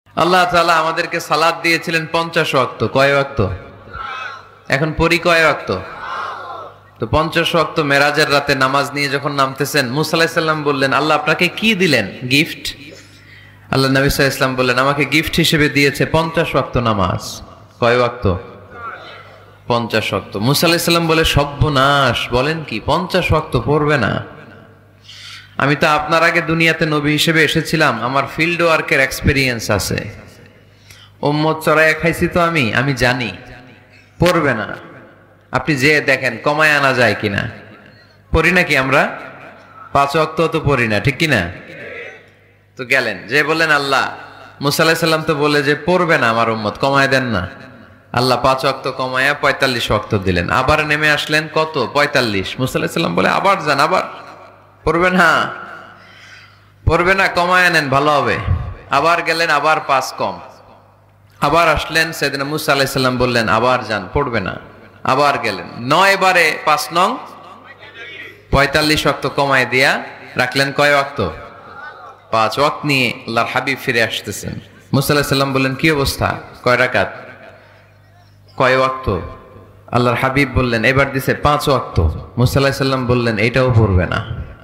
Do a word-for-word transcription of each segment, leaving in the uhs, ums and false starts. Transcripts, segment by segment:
আল্লাহ তাআলা আমাদেরকে সালাত দিয়েছিলেন পঞ্চাশ ওয়াক্ত। কয় ওয়াক্ত? এখন পড়ি কয় ওয়াক্ত? তো পঞ্চাশ ওয়াক্ত মেরাজের রাতে নামাজ নিয়ে যখন নামতেছেন, মুসা আলাইহিস সালাম বললেন, আল্লাহ আপনাকে কি দিলেন গিফট? আল্লাহ নবী সাল্লাল্লাহু আলাইহি ওয়াসাল্লাম বললেন, আমাকে গিফট হিসেবে দিয়েছে পঞ্চাশ ওয়াক্ত নামাজ। কয় ওয়াক্ত? পঞ্চাশ ওয়াক্ত। মুসা আলাইহিস সালাম বলে, সর্বনাশ, বলেন কি পঞ্চাশ ওয়াক্ত পড়বে না? আমি তো আপনার আগে দুনিয়াতে নবী হিসেবে এসেছিলাম, আমার ফিল্ড ওয়ার্কের এক্সপেরিয়েন্স আছে, উম্মত চড়াইয়া খাইছি তো আমি আমি জানি পড়বে না। আপনি যে দেখেন কমায় আনা যায় কিনা। পড়ি নাকি আমরা? পাঁচ ওয়াক্ত তো পড়ি না, ঠিক কিনা? তো গেলেন যে বললেন, আল্লাহ মুসা আলাইহিস সালাম তো বলে যে পড়বে না আমার উম্মত, কমায় দেন না। আল্লাহ পাঁচ ওয়াক্ত কমায়া পঁয়তাল্লিশ ওয়াক্ত দিলেন। আবার নেমে আসলেন কত? পঁয়তাল্লিশ। মুসা আলাইহিস সালাম বলে, আবার যান, আবার পড়বে না, পড়বে না, কমায় নেন, ভালো হবে। আবার গেলেন, আবার পাঁচ কম। আবার আসলেন, সাইয়েদনা মুসা আলাইহিস সালাম বললেন, আবার যান, পড়বে না। আবার গেলেন, নয় বারে পাঁচ নং পঁয়তাল্লিশ ওয়াক্ত কমায় দিয়া রাখলেন কয় ওয়াক্ত? পাঁচ ওয়াক্ত নিয়ে আল্লাহর হাবিব ফিরে আসতেছেন। মুসা আলাইহিস সালাম বললেন, কি অবস্থা? কয় রাকাত? কয় ওয়াক্ত? আল্লাহর হাবিব বললেন, এবার দিছে পাঁচ ওয়াক্ত। মুসা আলাইহিস সালাম বললেন, এটাও পড়বে না,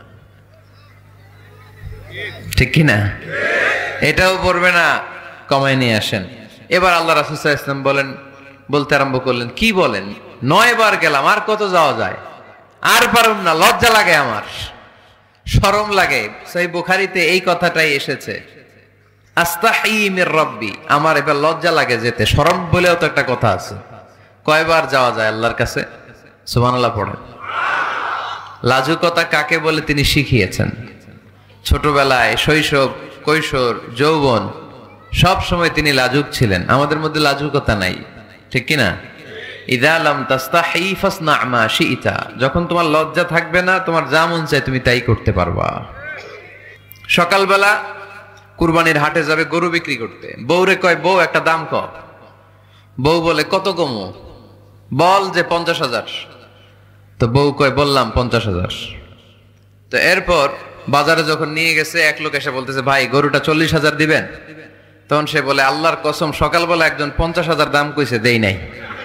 ঠিক কিনা? এটাও পড়বে না, কমায় নিয়ে আসেন। এবার আল্লাহ রাসূল সাল্লাল্লাহু আলাইহি ওয়াসাল্লাম বলেন, বলতে আরম্ভ করলেন, কি বলেন, নয় বার গেলাম, আর কত যাওয়া যায়? আর পারুম না, লজ্জা লাগে, আমার শরম লাগে। সহিহ বুখারীতে এই কথাটাই এসেছে, আস্তাহি মির রাব্বি, আমার এবার লজ্জা লাগে যেতে। শরম বলেও তো একটা কথা আছে। কয়বার যাওয়া যায় আল্লাহর কাছে? সুবহানাল্লাহ পড়েন। লাজুকতা কাকে বলে তিনি শিখিয়েছেন। ছোটবেলায়, শৈশব, কৈশোর, যৌবন, সব সময় তিনি লাজুক ছিলেন। আমাদের মধ্যে লাজুকতা নাই, ঠিক কিনা? ইযা লাম তাস্তাহি ফাসনা মা শিইতা, যখন তোমার লজ্জা থাকবে না, তোমার যা মন চায় তুমি তাই করতে পারবা। সকালবেলা কুরবানির হাটে যাবে গরু বিক্রি করতে, বউরে কয়, বউ একটা দাম কও। বউ বলে, কত কমু? বল যে পঞ্চাশ হাজার। তো বউ কয়, বললাম পঞ্চাশ হাজার। তো এরপর বাজারে যখন নিয়ে গেছে, এক লোক এসে বলতেছে, ভাই গরুটা চল্লিশ হাজার দিবেন? তখন সে বলে, আল্লাহর কসম, সকালবেলা একজন পঞ্চাশ হাজার দাম কইছে, দেই নাই।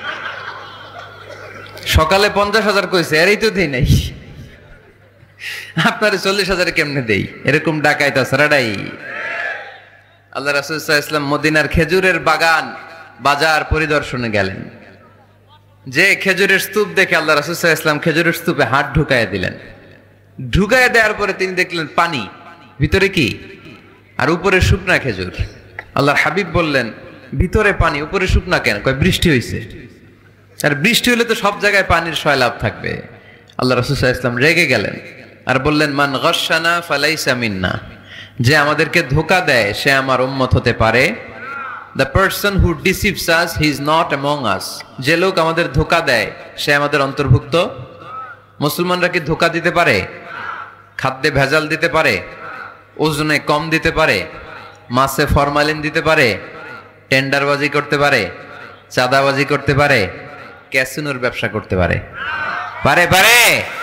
সকালে পঞ্চাশ হাজার কইছে, এরই তো দেই নাই, আপনার চল্লিশ হাজারে কেমনে দেই? এরকম ডাকাইত সারাডাই। আল্লাহ রাসূল সাল্লাল্লাহু আলাইহি ওয়াসাল্লাম মদিনার খেজুরের বাগান বাজার পরিদর্শনে গেলেন। যে খেজুরের স্তূপ দেখে আল্লাহ রাসূল সাল্লাল্লাহু আলাইহি ওয়াসাল্লাম খেজুরের স্তূপে হাত ঢুকাইয়া দিলেন। ঢুকাইয়া দেওয়ার পরে তিনি দেখলেন পানি, ভিতরে কি? আর উপরে শুকনা খেজুর। আল্লাহর হাবিব বললেন, ভিতরে পানি, উপরে শুকনা কেন? কয়, বৃষ্টি হয়েছে। আর বৃষ্টি হলে তো সব জায়গায় পানির সয়লাভ থাকবে। আল্লাহ রাসূল সাল্লাল্লাহু আলাইহি ওয়াসাল্লাম রেগে গেলেন আর বললেন, মান গাশশানা ফালাইসা মিন্না, যে আমাদেরকে ধোঁকা দেয় সে আমার উম্মত হতে পারে। The person who deceives us he is not among us, যে লোক আমাদের ধোঁকা দেয় সে আমাদের অন্তর্ভুক্ত। মুসলমানরা কি ধোঁকা দিতে পারে? খাদ্যে ভেজাল দিতে পারে? ওজনে কম দিতে পারে? মাছে ফরমালিন দিতে পারে? টেন্ডারবাজি করতে পারে? চাঁদাবাজি করতে পারে? ক্যাসিনোর ব্যবসা করতে পারে? পারে? পারে।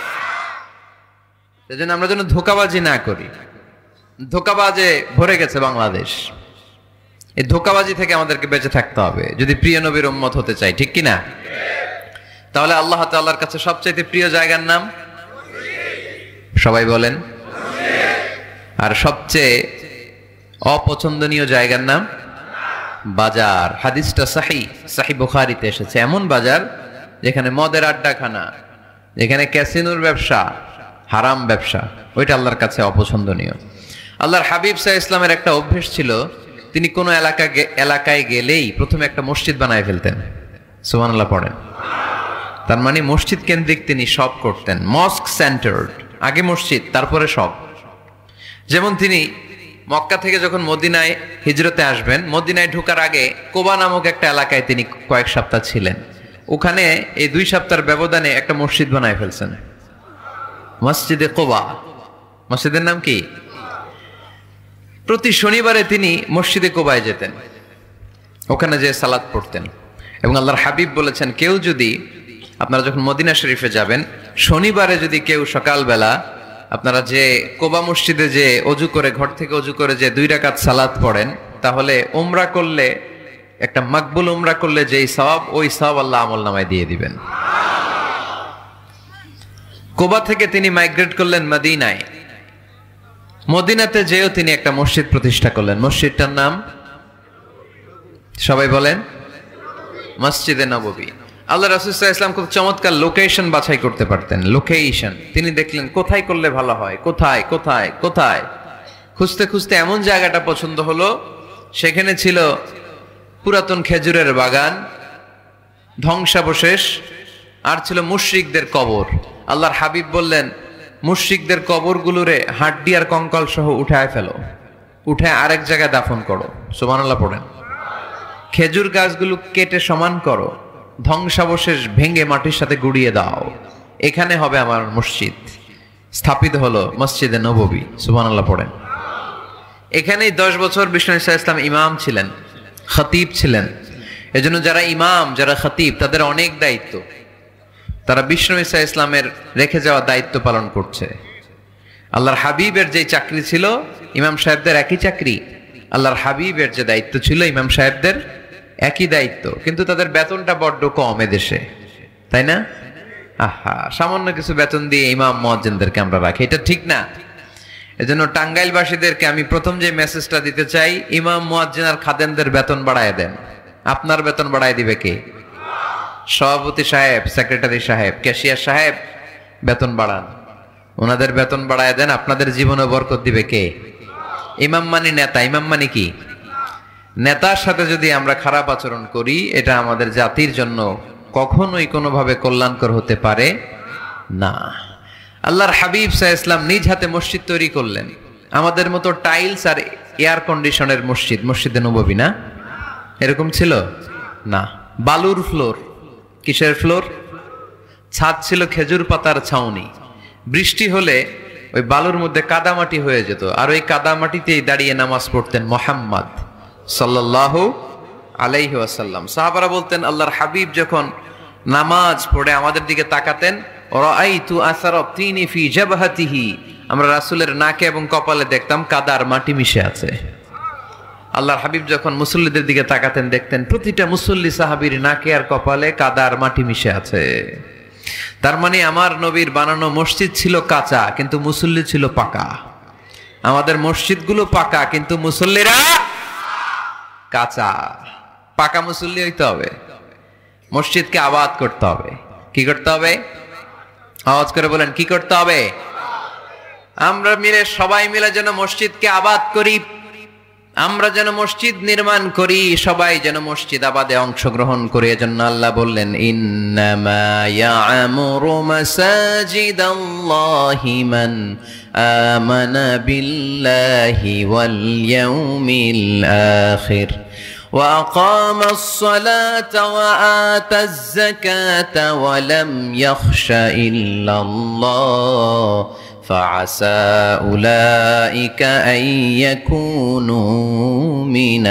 সেজন্য আমরা যেন ধোঁকাবাজি না করি। ধোঁকাবাজে ভরে গেছে বাংলাদেশ। এই ধোঁকাবাজি থেকে আমাদেরকে বেঁচে থাকতে হবে যদি প্রিয় নবীর উম্মত হতে চাই, ঠিক কিনা? তাহলে আল্লাহ তাআলার কাছে সবচেয়ে প্রিয় জায়গার নাম? সবাই বলেন। আর সবচেয়ে অপছন্দনীয় জায়গার নাম? বাজার। হাদিসটা সহিহ, সহিহ বুখারীতে এসেছে। এমন বাজার যেখানে মদের আড্ডাখানা, যেখানে ক্যাসিনোর ব্যবসা, হারাম ব্যবসা, ওইটা আল্লাহর কাছে অপছন্দনীয়। আল্লাহর হাবিব সাল্লাল্লাহু আলাইহি ওয়াসাল্লামের একটা অভ্যেস ছিল, তিনি কোনো এলাকা এলাকায় গেলেই প্রথমে একটা মসজিদ বানায় ফেলতেন। সুবহানাল্লাহ পড়েন। তার মানে মসজিদ কেন্দ্রিক তিনি সব করতেন, মস্ক সেন্টার্ড। আগে মসজিদ, তারপরে সব। যেমন তিনি মক্কা থেকে যখন মদিনায় হিজরতে আসবেন, মদিনায় ঢোকার আগে কোবা নামক একটা এলাকায় তিনি কয়েক সপ্তাহ ছিলেন। ওখানে এই দুই সপ্তাহের ব্যবধানে একটা মসজিদ বানায় ফেলছেন, মসজিদে কোবা। মসজিদের নাম কি? প্রতি শনিবারে তিনি মসজিদে কোবায় যেতেন, ওখানে যে সালাত পড়তেন। এবং আল্লাহর হাবিব বলেছেন, কেউ যদি, আপনারা যখন মদিনা শরীফে যাবেন, শনিবারে যদি কেউ সকালবেলা আপনারা যে কোবা মসজিদে যে অজু করে, ঘর থেকে অজু করে যে দুই রাকাত সালাত পড়েন, তাহলে উমরা করলে, একটা মাকবুল উমরা করলে যেই সওয়াব, ওই সওয়াব আল্লাহ আমলনামায় দিয়ে দিবেন। কুবা থেকে তিনি মাইগ্রেট করলেন মদিনায়। মদিনাতে যেও তিনি একটা মসজিদ প্রতিষ্ঠা করলেন। মসজিদটার নাম সবাই বলেন, মসজিদে নববী। আল্লাহ রাসূল সাল্লাল্লাহু আলাইহি ওয়াসাল্লাম খুব চমৎকার লোকেশন বাছাই করতে পারতেন। লোকেশন তিনি দেখলেন কোথায় করলে ভালো হয়, কোথায় কোথায় কোথায় খুঁজতে খুঁজতে এমন জায়গাটা পছন্দ হলো, সেখানে ছিল পুরাতন খেজুরের বাগান, ধ্বংসাবশেষ, আর ছিল মুশরিকদের কবর। আল্লাহর হাবিব বললেন, মুশরিকদের কবরগুলোরে হাড্ডি আর কঙ্কাল সহ উঠায় ফেলো, উঠে আরেক জায়গায় দাফন করো। সুবহানাল্লাহ পড়েন। খেজুর গাছগুলো কেটে সমান করো, ধ্বংসাবশেষ ভেঙে মাটির সাথে গুড়িয়ে দাও, এখানে হবে আমার মসজিদ। স্থাপিত হলো মসজিদে নববী। সুবহানাল্লাহ পড়েন। এখানেই দশ বছর বিষ্ণু ইসা ইসলাম ইমাম ছিলেন, খতিব ছিলেন। এজন্য যারা ইমাম, যারা খতিব, তাদের অনেক দায়িত্ব। তারা বিষ্ণু ইসা ইসলামের রেখে যাওয়া দায়িত্ব পালন করছে। আল্লাহর হাবিবের যে চাকরি ছিল, ইমাম সাহেবদের একই চাকরি। আল্লাহর হাবিবের যে দায়িত্ব ছিল, ইমাম সাহেবদের একই দায়িত্ব, কিন্তু তাদের বেতনটা বড্ড কম এদেশে, তাই না? আহা, সামান্য কিছু বেতন দিয়ে ইমাম মুয়াজ্জিনদেরকে আমরা রাখি, এটা ঠিক না। এজন্য টাঙ্গাইলবাসীদেরকে আমি প্রথম যে মেসেজটা দিতে চাই, ইমাম মুয়াজ্জিন আর খাদেমদের বেতন বাড়ায় দেন। আপনার বেতন বাড়ায় দিবে কে? সভাপতি সাহেব, সেক্রেটারি সাহেব, ক্যাশিয়ার সাহেব, বেতন বাড়ান, ওনাদের বেতন বাড়ায় দেন। আপনাদের জীবনে বরকত দিবে কে? ইমাম মানে নেতা। ইমাম মানে কি? নেতার সাথে যদি আমরা খারাপ আচরণ করি, এটা আমাদের জাতির জন্য কখনোই কোনোভাবে কল্যাণকর হতে পারে না। আল্লাহর হাবিব সাল্লাল্লাহু আলাইহি ওয়াসাল্লাম নিজ হাতে মসজিদ তৈরি করলেন। আমাদের মতো টাইলস আর এয়ার কন্ডিশনের মসজিদ, মসজিদে নববী না, এরকম ছিল না। বালুর ফ্লোর। কিসের ফ্লোর? ছাদ ছিল খেজুর পাতার ছাউনি। বৃষ্টি হলে ওই বালুর মধ্যে কাদামাটি হয়ে যেত, আর ওই কাদামাটিতেই দাঁড়িয়ে নামাজ পড়তেন মুহাম্মদ সাল্লাল্লাহু আলাইহি ওয়াসাল্লাম। সাহাবারা বলতেন, আল্লাহর হাবিব যখন নামাজ পড়ে আমাদের দিকে তাকাতেন, রাআইতু আসারা তিনি ফি জাবহাতিহি, আমরা রাসূলের নাকে এবং কপালে দেখতাম কাদার মাটি মিশে আছে। আল্লাহর হাবিব যখন মুসল্লিদের দিকে তাকাতেন, দেখতেন প্রতিটা মুসল্লি সাহাবীর নাকে আর কপালে কাদার মাটি মিশে আছে। তার মানে আমার নবীর বানানো মসজিদ ছিল কাঁচা, কিন্তু মুসল্লি ছিল পাকা। আমাদের মসজিদগুলো পাকা, কিন্তু মুসল্লিরা কাঁচা। পাকা মুসল্লি হইতে হবে। মসজিদকে আবাদ করতে হবে। কি করতে হবে? আওয়াজ করে বলেন, কি করতে হবে? আমরা মিলে, সবাই মিলে যেন মসজিদকে আবাদ করি, আমরা যেন মসজিদ নির্মাণ করি, সবাই যেন মসজিদ আবাদে অংশগ্রহণ করে। এজন্য আল্লাহ বললেন, ইন্নামা ইয়া'মুরু মাসাজিদাল্লাহি মান আমানা বিল্লাহি ওয়াল ইয়াউমিল আখির ওয়া আকামাস সালাতা ওয়া আতাজ যাকাতা ওয়া লাম ইয়াখশা ইল্লাল্লাহ فعسى أولئك أن يكونوا من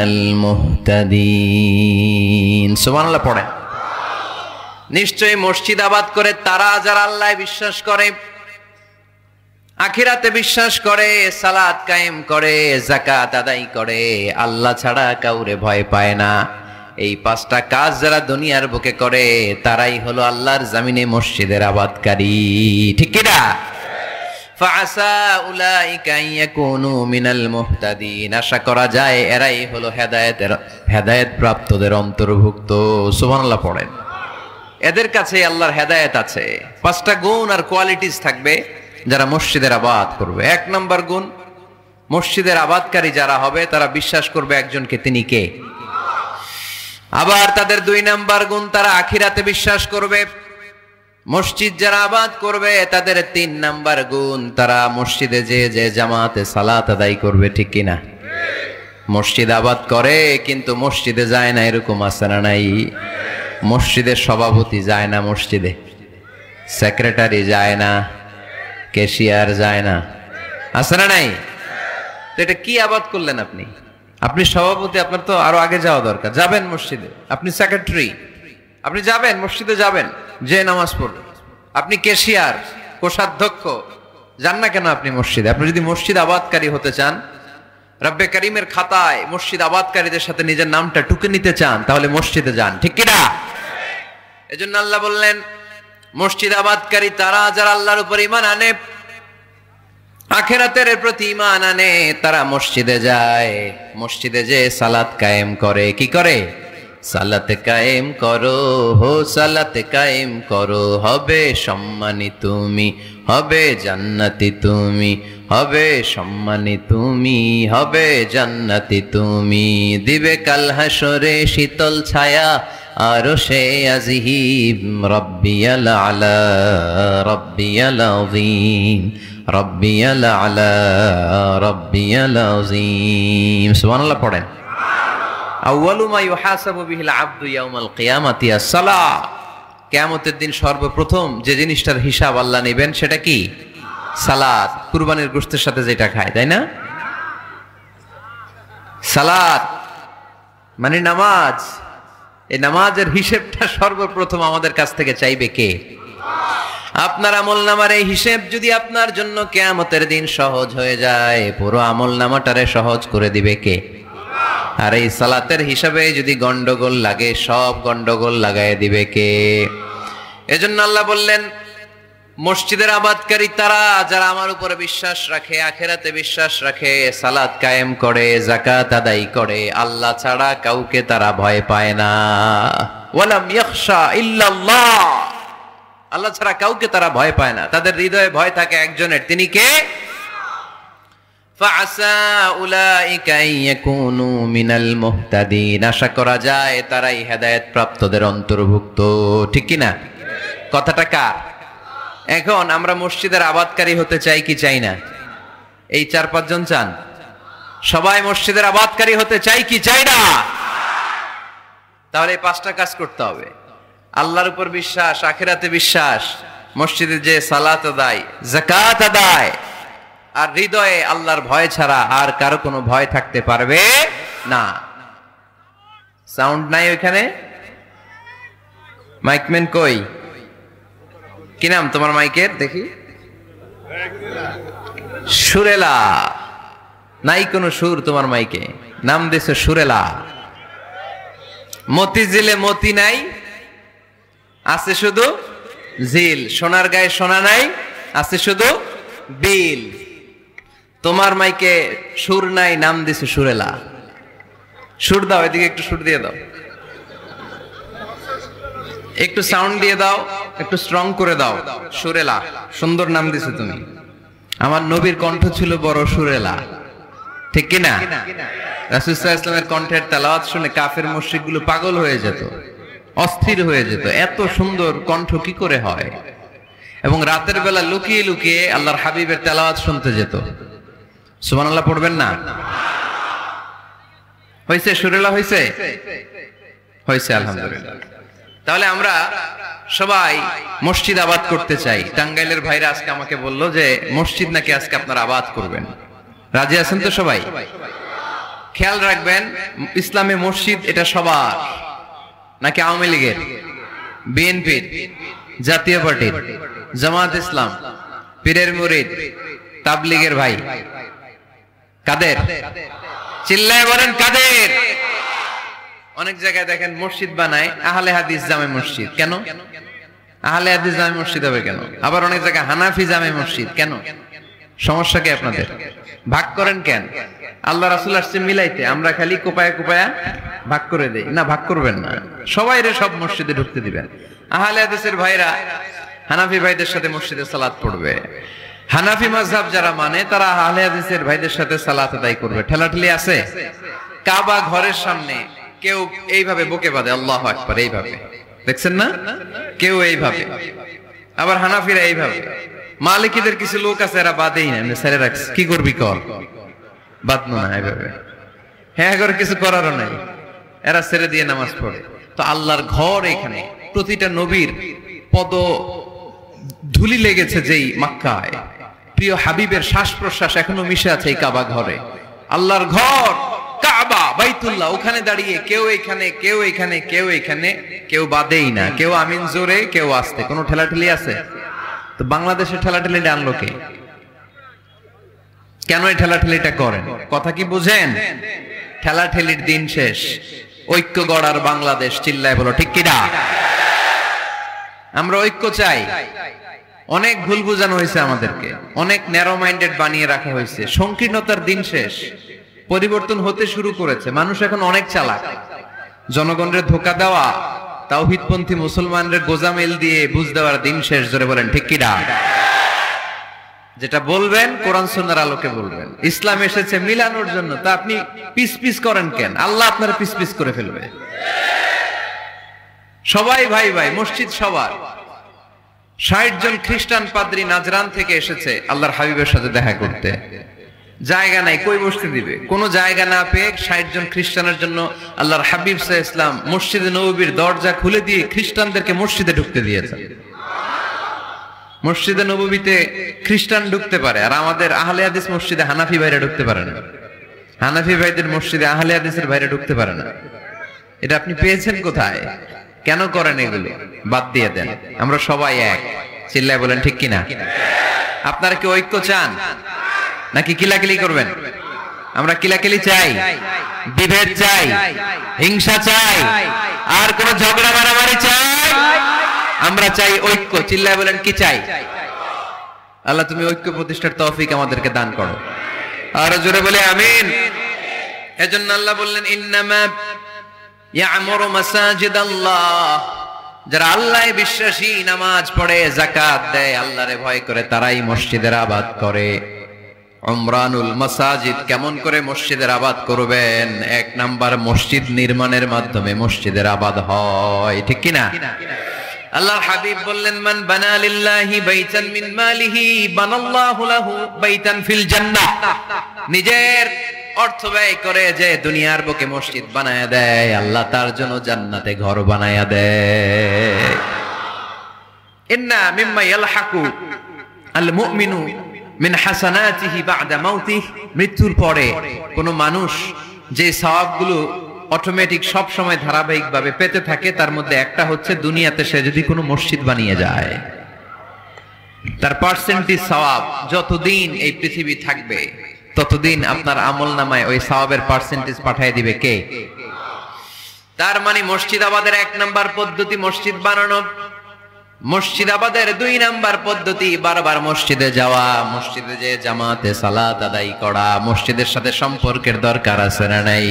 المهتدين سبحان الله পড়ে। নিশ্চয়ই মসজিদ আবাদ করে তারা যারা আল্লাহ বিশ্বাস করে, আখিরাতে বিশ্বাস করে, সালাত কায়েম করে, যাকাত আদায় করে, আল্লাহ ছাড়া কাউরে ভয় পায় না। এই পাঁচটা কাজ যারা দুনিয়ার বুকে করে, তারাই হলো আল্লাহর জমিনে মসজিদের আবাদকারী। ঠিক কি না? ফাআসা উলাইকা ইয়াকুনু মিনাল মুহতাদিন, আশা করা যায় এরাই হলো হেদায়েতের হেদায়েত প্রাপ্তদের অন্তর্ভুক্ত। সুবহানাল্লাহ পড়েন। এদের কাছে আল্লাহর হেদায়েত আছে। পাঁচটা গুণ আর কোয়ালিটিস থাকবে যারা মসজিদের আবাদ করবে। এক নম্বর গুণ, মসজিদের আবাদকারী যারা হবে তারা বিশ্বাস করবে একজনকে, তিনি কে? আবার তাদের দুই নাম্বার গুণ, তারা আখিরাতে বিশ্বাস করবে। মসজিদ যারা আবাদ করবে তাদের তিন নাম্বার গুণ, তারা মসজিদে যে যে জামাতে সালাত আদায় করবে। ঠিক কিনা? মসজিদ আবাদ করে কিন্তু মসজিদে যায় না, এরকম আছে না নাই? মসজিদের সভাপতি যায় না মসজিদে, সেক্রেটারি যায় না, ক্যাশিয়ার যায় না, আছে না নাই? তো এটা কি আবাদ করলেন আপনি? আপনি সভাপতি, আপনার তো আরো আগে যাওয়া দরকার। যাবেন মসজিদে, আপনি সেক্রেটারি, আপনি যাবেন মসজিদে, যাবেন যে নামাজ পড়বেন। আপনি ক্যাশিয়ার, কোষাধ্যক্ষ, যান না কেন আপনি মসজিদে? আপনি যদি মসজিদ আবাদকারী হতে চান, রব্বে করিমের খাতায় মসজিদ আবাদকারীদের সাথে নিজের নামটা টুকে নিতে চান, তাহলে মসজিদে যান, ঠিক কিনা? এজন্য আল্লাহ বললেন মসজিদ আবাদকারী তারা যারা আল্লাহর উপর ঈমান আনে, আখিরাতের প্রতি ঈমান আনে, তারা মসজিদে যায়, মসজিদে যে সালাত কায়েম করে। কি করে? সালাত কায়েম করো, হো সালাত কায়েম করো, হবে সম্মানী তুমি, হবে জান্নাতি তুমি, হবে সম্মানী তুমি, হবে জান্নাতি তুমি, দিবে কাল হাসরে শীতল ছায়া আরশে আজিম, রব্বিয়াল আলা রব্বিয়াল আযীম, রব্বিয়াল আলা রব্বিয়াল আযীম। সুবহানাল্লাহ পড়েন। আউয়ালু মা ইউহাসাবু বিহিল আবদু ইয়াউমাল কিয়ামাতি আস-সালাহ। কিয়ামতের দিন সর্বপ্রথম যে জিনিসটার হিসাব আল্লাহ নেবেন সেটা কি? সালাত। কুরবানির গোশতের সাথে যেটা খায়, তাই না? সালাত মানে নামাজ। এই নামাজের হিসেবটা সর্বপ্রথম আমাদের কাছ থেকে চাইবে কে? আপনার আমলনামার এই হিসেব যদি আপনার জন্য কিয়ামতের দিন সহজ হয়ে যায়, পুরো আমলনামাটারে সহজ করে দিবে কে? আর এই সালাতের হিসাবে যদি গন্ডগোল লাগে, সব গন্ডগোল লাগায় দিবে কে? এজন্য আল্লাহ বললেন মসজিদের আবাদকারী তারা যারা আমার উপরে বিশ্বাস রাখে, আখিরাতে বিশ্বাস রাখে, সালাত কায়েম করে, যাকাত আদায় করে, আল্লাহ ছাড়া কাউকে তারা ভয় পায় না। ওয়ালাম ইয়াখশা ইল্লাল্লাহ, আল্লাহ ছাড়া কাউকে তারা ভয় পায় না। তাদের হৃদয়ে ভয় থাকে একজনের, তিনি কে? ফাআসা উলাইকা ইয়াকুনু মিনাল মুহতাদিন, আশা করা যায় তারাই হেদায়েত প্রাপ্তদের অন্তর্ভুক্ত, ঠিক কি না? কথাটা কার? এখন আমরা মসজিদের আবাদকারী হতে চাই কি চাই না? এই চার পাঁচজন চান? সবাই মসজিদের আবাদকারী হতে চাই কি চাই না? তাহলে এই পাঁচটা কাজ করতে হবে। আল্লাহর উপর বিশ্বাস, আখিরাতে বিশ্বাস, মসজিদে যে সালাত আদায়, যাকাত আদায়, আর হৃদয়ে আল্লাহর ভয় ছাড়া আর কারো কোনো ভয় থাকতে পারবে না। সাউন্ড নাই ওইখানে? মাইকম্যান কই? কি নাম তোমার মাইকের? দেখি। সুরেলা। নাই কোনো সুর তোমার মাইকে, নাম দিছে সুরেলা। মতিঝিলে মতি নাই, আছে শুধু ঝিল। সোনার গায়ে সোনা নাই, আছে শুধু বিল। তোমার মাইকে সুর নাই, নাম দিছে সুরেলা। সুর দাও, এদিকে একটু সুর দিয়ে দাও, একটু সাউন্ড দিয়ে দাও, একটু স্ট্রং করে দাও। সুরেলা, সুন্দর নাম দিছো তুমি। আমার নবীর কণ্ঠ ছিল বড় সুরেলা, ঠিক কি না? রাসূল সাল্লাল্লাহু আলাইহি ওয়াসাল্লামের কণ্ঠের তেলাওয়াত শুনে কাফের মুশরিকগুলো পাগল হয়ে যেত, অস্থির হয়ে যেত, এত সুন্দর কণ্ঠ কি করে হয়। এবং রাতের বেলা লুকিয়ে লুকিয়ে আল্লাহর হাবিবের তেলাওয়াত শুনতে যেত। সুবহানাল্লাহ পড়বেন না? হইছে? সুরেলা হইছে? হইছে, আলহামদুলিল্লাহ। তাহলে আমরা সবাই মসজিদ আবাদ করতে চাই। টাঙ্গাইলের ভাইরা আজকে আমাকে বললো যে মসজিদ নাকি আজকে আপনারা আবাদ করবেন। রাজি আছেন তো সবাই? খেয়াল রাখবেন, ইসলামে মসজিদ এটা সবার, নাকি আওয়ামী লীগের, বিএনপির, জাতীয় পার্টির, জামাত ইসলাম, পীরের মুরিদ, তাবলীগের ভাই? কাদের? চিল্লায় বলেন কাদের? অনেক জায়গায় দেখেন মসজিদ বানায় আহলে হাদিস জামে মসজিদ। কেন আহলে হাদিস জামে মসজিদ হবে কেন? আবার অনেক জায়গায় হানাফি জামে মসজিদ। কেন? সমস্যা কি আপনাদের? ভাগ করেন কেন? আল্লাহ রাসূল আসছে মিলাইতে, আমরা খালি কোপায়া কোপায়া ভাগ করে দেই না। ভাগ করবেন না, সবাইরে সব মসজিদে ঢুকতে দিবেন। আহলে হাদিসের ভাইরা হানাফি ভাইদের সাথে মসজিদে সালাত পড়বে। হানাফি মাযহাব যারা মানে তারা আহলে হাদিসের ভাইদের সাথে সালাত আদায় করবে। ঠেলাঠেলি আছে? কাবা ঘরের সামনে কেউ এইভাবে বুকে বাঁধে, আল্লাহু আকবার, এইভাবে দেখছেন না? কেউ এইভাবে, আবার হানাফিরা এইভাবে। মালিকীদের কিছু লোক আছে এরা বাঁধেই না, ছেড়ে রাখছে। কি করবি কর, বাঁধনো না এইভাবে। হ্যাঁ, করে কিছু করারও নাই, এরা ছেড়ে দিয়ে নামাজ পড়ে। তো আল্লাহর ঘর এখানে, প্রতিটা নবীর পদ ধুলি লেগেছে যেই মক্কায়, প্রিয় হাবিবের শ্বাস প্রশ্বাস এখনো মিশে আছে এই কাবা ঘরে। আল্লাহর ঘর কাবা বাইতুল্লাহ, ওখানে দাঁড়িয়ে কেউ এখানে কেউ এখানে কেউ এখানে, কেউ বাদেই না, কেউ আমিন জোরে কেউ আস্তে। কোনো ঠেলাঠেলি আছে? তো বাংলাদেশে ঠেলাঠেলি আনলো কে? কেন এই ঠেলাঠেলিটা করেন? কথা কি বুঝেন? ঠেলাঠেলির দিন শেষ, ঐক্য গড়ার বাংলাদেশ। চিল্লায় বলো ঠিক কিনা? আমরা ঐক্য চাই। অনেক ভুল বুঝানো হয়েছে আমাদেরকে, অনেক ন্যারো মাইন্ডেড বানিয়ে রাখা হয়েছে। সংকীর্ণতার দিন শেষ, পরিবর্তন হতে শুরু করেছে। মানুষ এখন অনেক চালাক। জনগণের ধোকা দেওয়া, তাওহীদপন্থী মুসলমানদের গোজামিল দিয়ে বুঝ দেওয়ার দিন শেষ। জোরে বলেন ঠিক কিনা? যেটা বলবেন কোরআন সুন্নাহর আলোকে বলবেন। ইসলাম এসেছে মিলানোর জন্য, তা আপনি পিস পিস করেন কেন? আল্লাহ আপনারা পিস পিস করে ফেলবে। সবাই ভাই ভাই, মসজিদ সবার। ষাট জন খ্রিস্টান পাদ্রী নাজরান থেকে এসেছে আল্লাহর হাবিবের সাথে দেখা করতে। জায়গা নাই, কই বসতে দিবে? কোন জায়গা না পেয়ে ষাট জন খ্রিস্টানের জন্য আল্লাহর হাবিব সাল্লাল্লাহু আলাইহি ওয়াসাল্লাম মসজিদে নববীর দরজা খুলে দিয়ে খ্রিস্টানদেরকে মসজিদে ঢুকতে দিয়েছেন। মসজিদে নববীতে খ্রিস্টান ঢুকতে পারে, আর আমাদের আহলে হাদিস মসজিদে হানাফি ভাইরা ঢুকতে পারে না। হানাফি ভাইদের মসজিদে আহলে হাদিসের ভাইরা ঢুকতে পারে না। এটা আপনি পেয়েছেন কোথায়? কেন করেন এগুলো? বাদ দিয়ে দেন। আমরা সবাই এক। চিল্লায় বলেন ঠিক কিনা? আপনারা কি ঐক্য চান নাকি কিলাকিলি করবেন? আমরা কিলাকিলি চাই, বিভেদ চাই, হিংসা চাই, আর কোন ঝগড়া মারামারি চাই? আমরা চাই ঐক্য। চিল্লায় বলেন কি চাই? আল্লাহ তুমি ঐক্য প্রতিষ্ঠার তৌফিক আমাদেরকে দান করো। আর জোরে বলে আমিন। এজন্য আল্লাহ বললেন ইন্নামা ইয়ামুরু মাসাজিদাল্লাহ, যারা আল্লাহয় বিশ্বাসী, নামাজ পড়ে, যাকাত দেয়, আল্লাহরে ভয় করে, তারাই মসজিদের আবাদ করে। উমরানুল মাসাজিদ, কেমন করে মসজিদের আবাদ করবেন? এক নাম্বার, মসজিদ নির্মাণের মাধ্যমে মসজিদের আবাদ হয়। ঠিক কিনা? আল্লাহর হাবিব বললেন মান বানা লিল্লাহি বাইতান মিন মালিহি বানাল্লাহু লাহু বাইতান ফিল জান্নাহ। নিজের অর্থ ব্যয় করে যে দুনিয়ার বুকে মসজিদ বানায়া দেয়, আল্লাহ তার জন্য জান্নাতে ঘর বানায়া দেয়। ইন্না মিম্মা ইয়ালহাকু আল মুমিনু মিন হাসানাতিহি বা'দা মাউতিহি, মৃত্যুর পরে কোন মানুষ যে সওয়াবগুলো অটোমেটিক সব সময় ধারাবাহিকভাবে পেতে থাকে, তার মধ্যে একটা হচ্ছে দুনিয়াতে সে যদি কোনো মসজিদ বানিয়ে যায়, তার পার্সেন্টেজ সওয়াব যতদিন এই পৃথিবী থাকবে ততদিন আপনার আমল নামায় ওই সওয়াবের পার্সেন্টেজ পাঠিয়ে দিবে কে? তার মানে মসজিদ আবাদের এক নাম্বার পদ্ধতি মসজিদ বানানো। মসজিদ আবাদের দুই নাম্বার পদ্ধতি বারবার মসজিদে যাওয়া, মসজিদে যে জামাতে সালাত আদায় করা। মসজিদের সাথে সম্পর্কের দরকার আছে না নাই?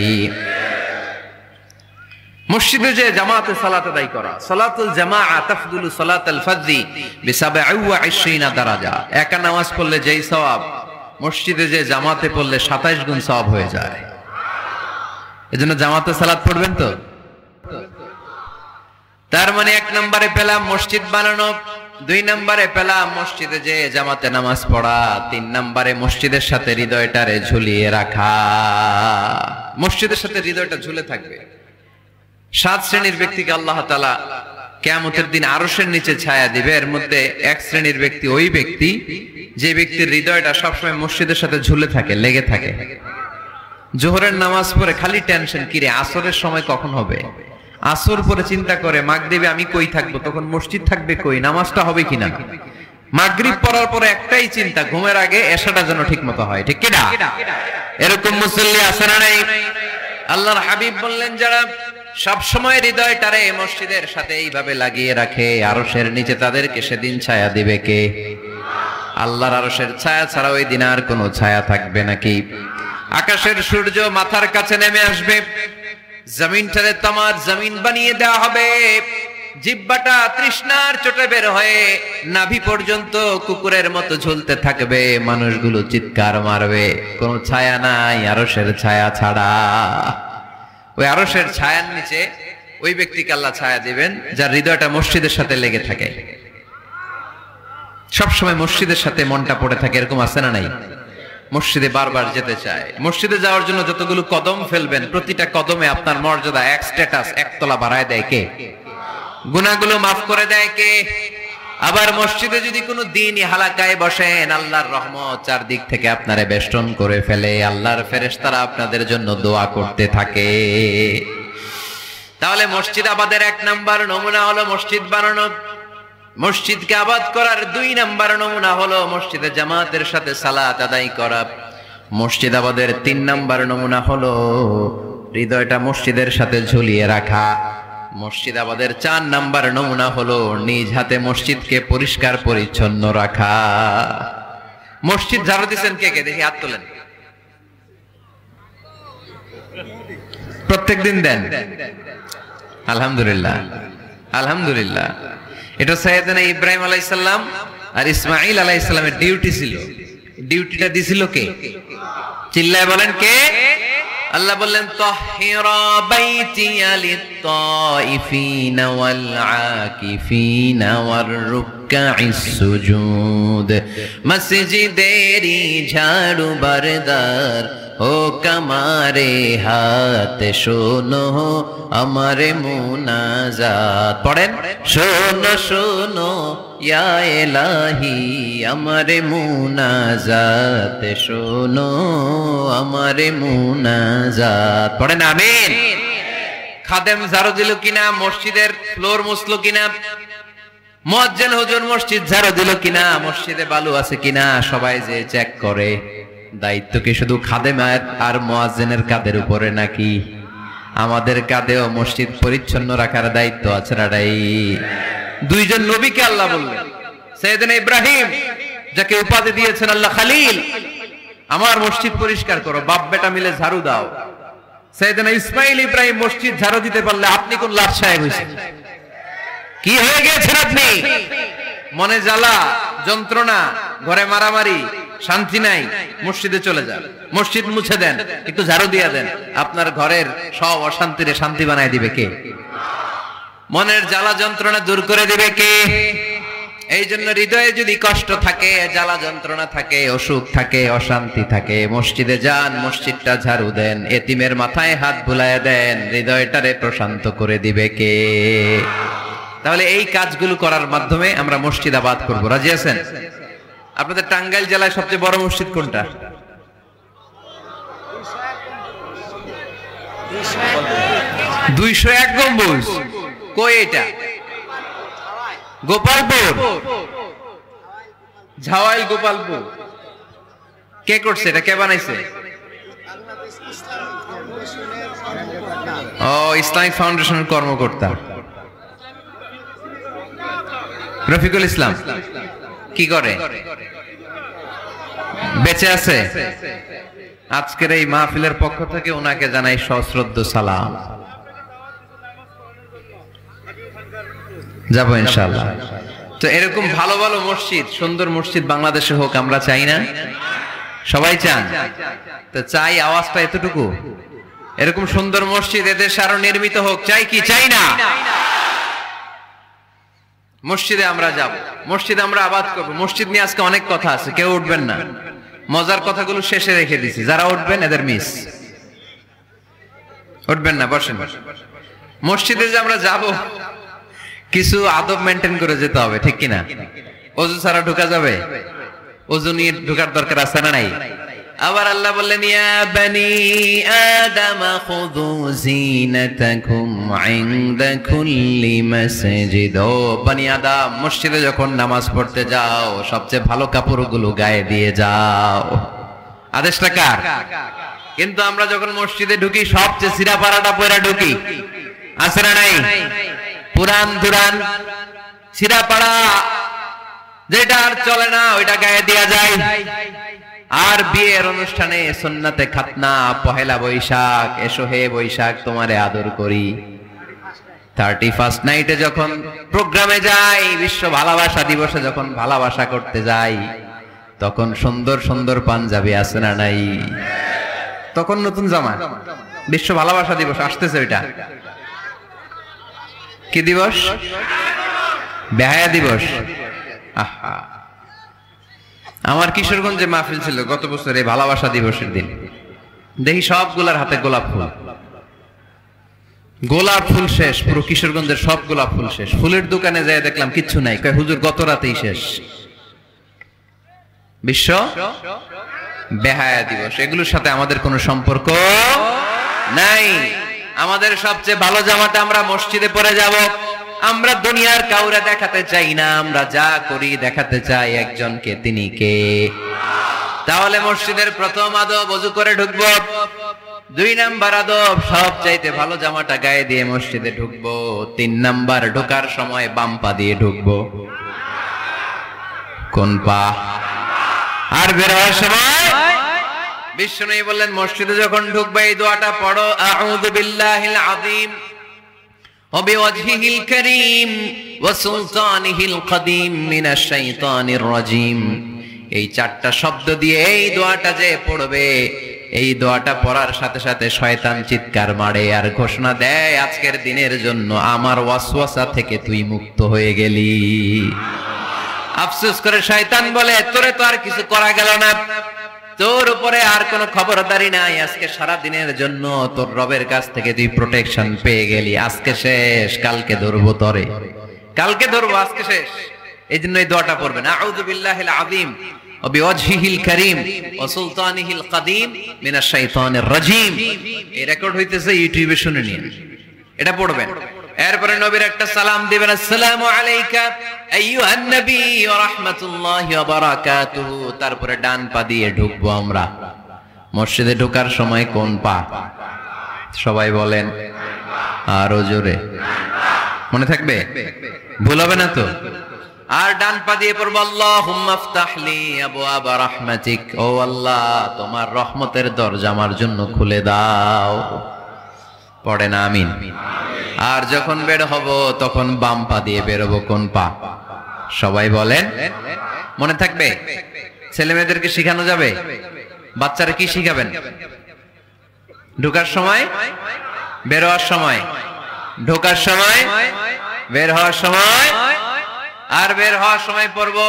মসজিদে যে জামাতে সালাত আদায় করা। সালাতুল জামাআ তাফদুলু সালাতাল ফাজরি বিসাবঈ ওয়া ইশরিনা দারাজা। একা নামাজ পড়লে যেই সওয়াব, মসজিদে যে জামাতে পড়লে সাতাইশ গুণ সওয়াব হয়ে যায়। এজন্য জামাতে সালাত পড়বেন তো। তার মানে এক নম্বরে পেলাম মসজিদ বানানো, দুই নম্বরে পেলাম মসজিদে যে জামাতে নামাজ পড়া, তিন নম্বরে মসজিদের সাথে হৃদয়টারে ঝুলিয়ে রাখা। মসজিদের সাথে হৃদয়টা ঝুলে থাকবে। সাত শ্রেণীর ব্যক্তিকে আল্লাহ তাআলা কিয়ামতের দিন আরশের নিচে ছায়া দিবে। এর মধ্যে এক শ্রেণীর ব্যক্তি ওই ব্যক্তি যে ব্যক্তির হৃদয়টা সবসময় মসজিদের সাথে ঝুলে থাকে, লেগে থাকে। জোহরের নামাজ পড়ে খালি টেনশন, কিরে আসরের সময় কখন হবে। আসর পরে চিন্তা করে মাগরিবে আমি কই থাকবো, তখন মসজিদ থাকবে কই, নামাজটা হবে কিনা। মাগরিব পড়ার পরে একটাই চিন্তা, ঘুমের আগে এশাটা যেন ঠিক মতো হয়। ঠিক কিনা? এরকম মুসল্লি আছে না নাই? আল্লাহর হাবিব বললেন যারা সব সময় হৃদয়টারে মসজিদের সাথে এইভাবে লাগিয়ে রাখে, আরশের নিচে তাদেরকে সেদিন ছায়া দিবে কে? আল্লাহর আরশের ছায়া ছাড়া ওই দিন আর কোনো ছায়া থাকবে নাকি? আকাশের সূর্য মাথার কাছে নেমে আসবে, জমিনটারে তামার জমিন বানিয়ে দেওয়া হবে। জিহ্বাটা তৃষ্ণার চোটে বের হয়ে নাভি পর্যন্ত কুকুরের মতো ঝুলতে থাকবে। মানুষগুলো চিৎকার মারবে, কোনো ছায়া নাই আরশের ছায়া ছাড়া। ওই আরশের ছায়ার নিচে ওই ব্যক্তিকে আল্লাহ ছায়া দিবেন যার হৃদয়টা মসজিদের সাথে লেগে থাকে, সবসময় মসজিদের সাথে মনটা পড়ে থাকে। এরকম আছে না নাই? মসজিদে বারবার যেতে চায়। মসজিদে যাওয়ার জন্য যতগুলো কদম ফেলবেন, প্রতিটা কদমে আপনার মর্যাদা এক স্ট্যাটাস, একতলা বাড়ায় দেয় কে? গুনাহগুলো মাফ করে দেয় কে? আবার মসজিদে যদি কোনো দ্বীনি হালাকায় বসেন, আল্লাহর রহমত চারদিক থেকে আপনারে বেষ্টন করে ফেলে। আল্লাহর ফেরেশতারা আপনাদের জন্য দোয়া করতে থাকে। তাহলে মসজিদ আবাদের এক নাম্বার নমুনা হলো মসজিদ বানানো। মসজিদকে আবাদ করার দুই নাম্বার নমুনা হলো মসজিদে জামাতের সাথে সালাত আদায় করা। মুর্শিদাবাদের তিন নাম্বার নমুনা হলো হৃদয়টা মসজিদের সাথে ঝুলিয়ে রাখা। মুর্শিদাবাদের চার নাম্বার নমুনা হলো নিজ হাতে মসজিদকে পরিষ্কার পরিচ্ছন্ন রাখা। মসজিদ ঝাড়ু দিচ্ছেন কে কে দেখি হাত তোলেন। প্রত্যেক দিন দেন? আলহামদুলিল্লাহ, আলহামদুলিল্লাহ। এটা সাইয়েদনা ইব্রাহিম আলাইহিস সালাম আর ইসমাঈল আলাইহিস সালামের ডিউটি ছিল। ডিউটিটা দিছিল কে? চিল্লায় বলেন কে? আল্লাহ বললেন তাহিরা বাইতিয়া লিত-তাইফিনা ওয়াল আকিফিনা ওয়ার রুকআইস সুজুদ। মসজিদেরি ঝাড়ু বারদার ও কামারে হাত শোনো আমারে মুনাজাত। পড়েন, শোনো শোনো ইয়া ইলাহি আমারে মুনাজাত, শোনো আমারে মুনাজাত। পড়েন আমিন। খাদেম ঝাড়ু দিল কিনা? মসজিদের ফ্লোর মুছলো কিনা? মুয়াজ্জিন হুজুর মসজিদ ঝাড়ু দিল কিনা? মসজিদে বালু আছে কিনা? সবাই যে চেক করে। দায়িত্ব কি শুধু খাদেম আর মুয়াজ্জিনের কাঁধের উপরে নাকি আমাদের কাঁধেও মসজিদ পরিচ্ছন্ন রাখার দায়িত্ব আছে? রাডাই দুইজন নবীকে আল্লাহ বললেন, সাইয়েদনা ইব্রাহিম যাকে উপাধি দিয়েছেন আল্লাহ খলিল, আমার মসজিদ পরিষ্কার করো, বাপ বেটা মিলে ঝাড়ু দাও। সাইয়েদনা ইসমাঈল ইব্রাহিম মসজিদ ঝাড়ু দিতে পারলে আপনি কোন লাট সাহেব হয়েছেন? কি হয়ে গেছেন আপনি? মনে জ্বালা, যন্ত্রণা, ঘরে মারামারি, শান্তি নাই, মসজিদে চলে যান, মসজিদ মুছে দেন, একটু ঝাড়ু দিয়ে দেন, আপনার ঘরের সব অশান্তিরে শান্তি বানায় দিবে কে? মনের জ্বালা যন্ত্রণা দূর করে দিবে কে? এই জন্য হৃদয়ে যদি কষ্ট থাকে, জ্বালা যন্ত্রণা থাকে, অসুখ থাকে, অশান্তি থাকে, মসজিদে যান, মসজিদটা ঝাড়ু দেন, এতিমের মাথায় হাত বুলায় দেন, হৃদয়টারে প্রশান্ত করে দিবে কে? তাহলে এই কাজগুলো করার মাধ্যমে আমরা মসজিদ আবাদ করব। রাজি আছেন? আপনাদের টাঙ্গাইল জেলায় সবচেয়ে বড় মসজিদ কোনটা? দুইশো এক গম্বুজ। কই এটা? গোপালপুর। ঝাওয়াইল গোপালপুর। কে করছে এটা? কে বানাইছে? ও, ইসলামিক ফাউন্ডেশনের কর্মকর্তা রফিকুল ইসলাম। কি করে? বেঁচে আছে? আজকের এই মাহফিলের পক্ষ থেকে ওনাকে জানাই সশ্রদ্ধ সালাম। যাবো ইনশাআল্লাহ। তো এরকম ভালো ভালো মসজিদ, সুন্দর মসজিদ বাংলাদেশে হোক, আমরা চাই না? সবাই চান? তো চাই, আওয়াজটা এতটুকু। এরকম সুন্দর মসজিদ এদেশে আরো নির্মিত হোক, চাই কি চাই না? মসজিদে আমরা যাব, মসজিদে আমরা আবাদ করব। মসজিদ নিয়ে আজকে অনেক কথা আছে, কেউ উঠবেন না। মজার কথাগুলো শেষে রেখে দিছি, যারা উঠবেন এদের মিস। উঠবেন না, বসেন। মসজিদে যে আমরা যাব, কিছু আদব মেনটেন করে যেতে হবে, ঠিক কিনা? ওযু ছাড়া ঢোকা যাবে? ওযু নিয়ে ঢোকার দরকার আছে না নাই? আবার আল্লাহ বললেন ইয়া বানি আদম খুযু জিনাতাকুম ইনদা কুল্লি মাসজিদ। ও বনি আদম, মসজিদে যখন নামাজ পড়তে যাও সবচেয়ে ভালো কাপড়গুলো গায়ে দিয়ে যাও। আদেশটা কার? কিন্তু আমরা যখন মসজিদে ঢুকি সবচেয়ে সিরা পাড়াটা পয়রা ঢুকি, আছে না নাই? পুরান দুরান সিরা পাড়া যেটা আর চলে না ওইটা গায়ে দেয়া যায়। আর বিয়ের অনুষ্ঠানে সুন্নাতে খাতনা, পহেলা বৈশাখ, এসো হে বৈশাখ তোমারে আদর করি, থার্টি ফার্স্ট নাইটে যখন প্রোগ্রামে যাই, বিশ্ব ভালোবাসা দিবসে যখন ভালোবাসা করতে যাই, তখন সুন্দর সুন্দর পাঞ্জাবি আছে না নাই? তখন নতুন জামা। বিশ্ব ভালোবাসা দিবস আসতেছে, ওইটা কি দিবস? বেহায়া দিবস। আহা, আমার কিশোরগঞ্জে মাহফিল ছিল গত বছর এই ভালোবাসা দিবসের দিন। দেখি সবগুলার হাতে গোলাপ ফুল। গোলাপ ফুল শেষ, পুরো কিশোরগঞ্জের সব গোলাপ ফুল শেষ। ফুলের দোকানে যাই দেখলাম কিচ্ছু নাই, কয় হুজুর গত রাতেই শেষ। বিশ্ব বেহায়া দিবস, এগুলোর সাথে আমাদের কোনো সম্পর্ক নাই। আমাদের সবচেয়ে ভালো জামাটা আমরা মসজিদে পরে যাব। আমরা দুনিয়ার কাউরে দেখাতে চাই না, আমরা যা করি দেখাতে চাই একজনকে, তিনি কে? তাহলে মসজিদের প্রথম আদব ওযু করে ঢুকবো। দুই নাম্বার আদব সব চাইতে ভালো জামাটা গায়ে দিয়ে মসজিদে ঢুকবো। তিন নাম্বার ঢোকার সময় বাম পা দিয়ে ঢুকবো। কোন পা? আর বের হওয়ার সময় বিশ্বনবী বললেন মসজিদে যখন ঢুকবে এই দোয়াটা পড়ো, আউযু বিল্লাহিল আযীম ওয়া বিওয়াজহিল কারীম ওয়া সুলতানিহিল কদীম মিনাশ শাইতানির রাজীম। এই চারটা শব্দ দিয়ে এই দোয়াটা যে পড়বে, এই দোয়াটা পড়ার সাথে সাথে শয়তান চিৎকার মারে আর ঘোষণা দেয় আজকের দিনের জন্য আমার ওয়াসওয়াসা থেকে তুই মুক্ত হয়ে গেলি। আফসোস করে শয়তান বলে তোরে তো আর কিছু করা গেল না, তোর উপরে আর কোনো খবরদারি নাই, আজকে সারা দিনের জন্য তোর রবের কাছ থেকে তুই প্রোটেকশন পেয়ে গেলি, আজকে শেষ, কালকে ধরবো তরে, কালকে ধরবো, আজকে শেষ। এই জন্য এই দোয়াটা পড়বেন, আউযু বিল্লাহিল আযীম ওয়া বিওয়াজহিল কারীম ওয়া সুলতানিহিল কদীম মিনাশ শাইতানির রাজীম। এই রেকর্ড হইতেছে ইউটিউবে, শুনে নিন, এটা পড়বেন। এরপরে নবীর একটা সালাম দিবেন, আসসালামু আলাইকা আইয়ুহান নবী ওয়া রাহমাতুল্লাহি ওয়া বারাকাতুহু। তারপরে ডান পা দিয়ে ঢুকবো আমরা। মসজিদে ঢোকার সময় কোন পা? সবাই বলেন আরো জোরে, মনে থাকবে, ভুল হবে না তো? আর ডান পা দিয়ে পড়বো আল্লাহুম্মা ইফতাহলি আবওয়াবা রাহমাতিক, ও আল্লাহ তোমার রহমতের দরজা আমার জন্য খুলে দাও। পড়েন আমিন। আর যখন বের হব তখন বাম পা দিয়ে বেরোবো। কোন পা? সবাই বলেন, মনে থাকবে? ছেলে মেয়েদেরকে শিখানো যাবে? বাচ্চারা কি শিখাবেন? ঢোকার সময়, বের হওয়ার সময়, ঢোকার সময়, বের হওয়ার সময়। আর বের হওয়ার সময় পড়ব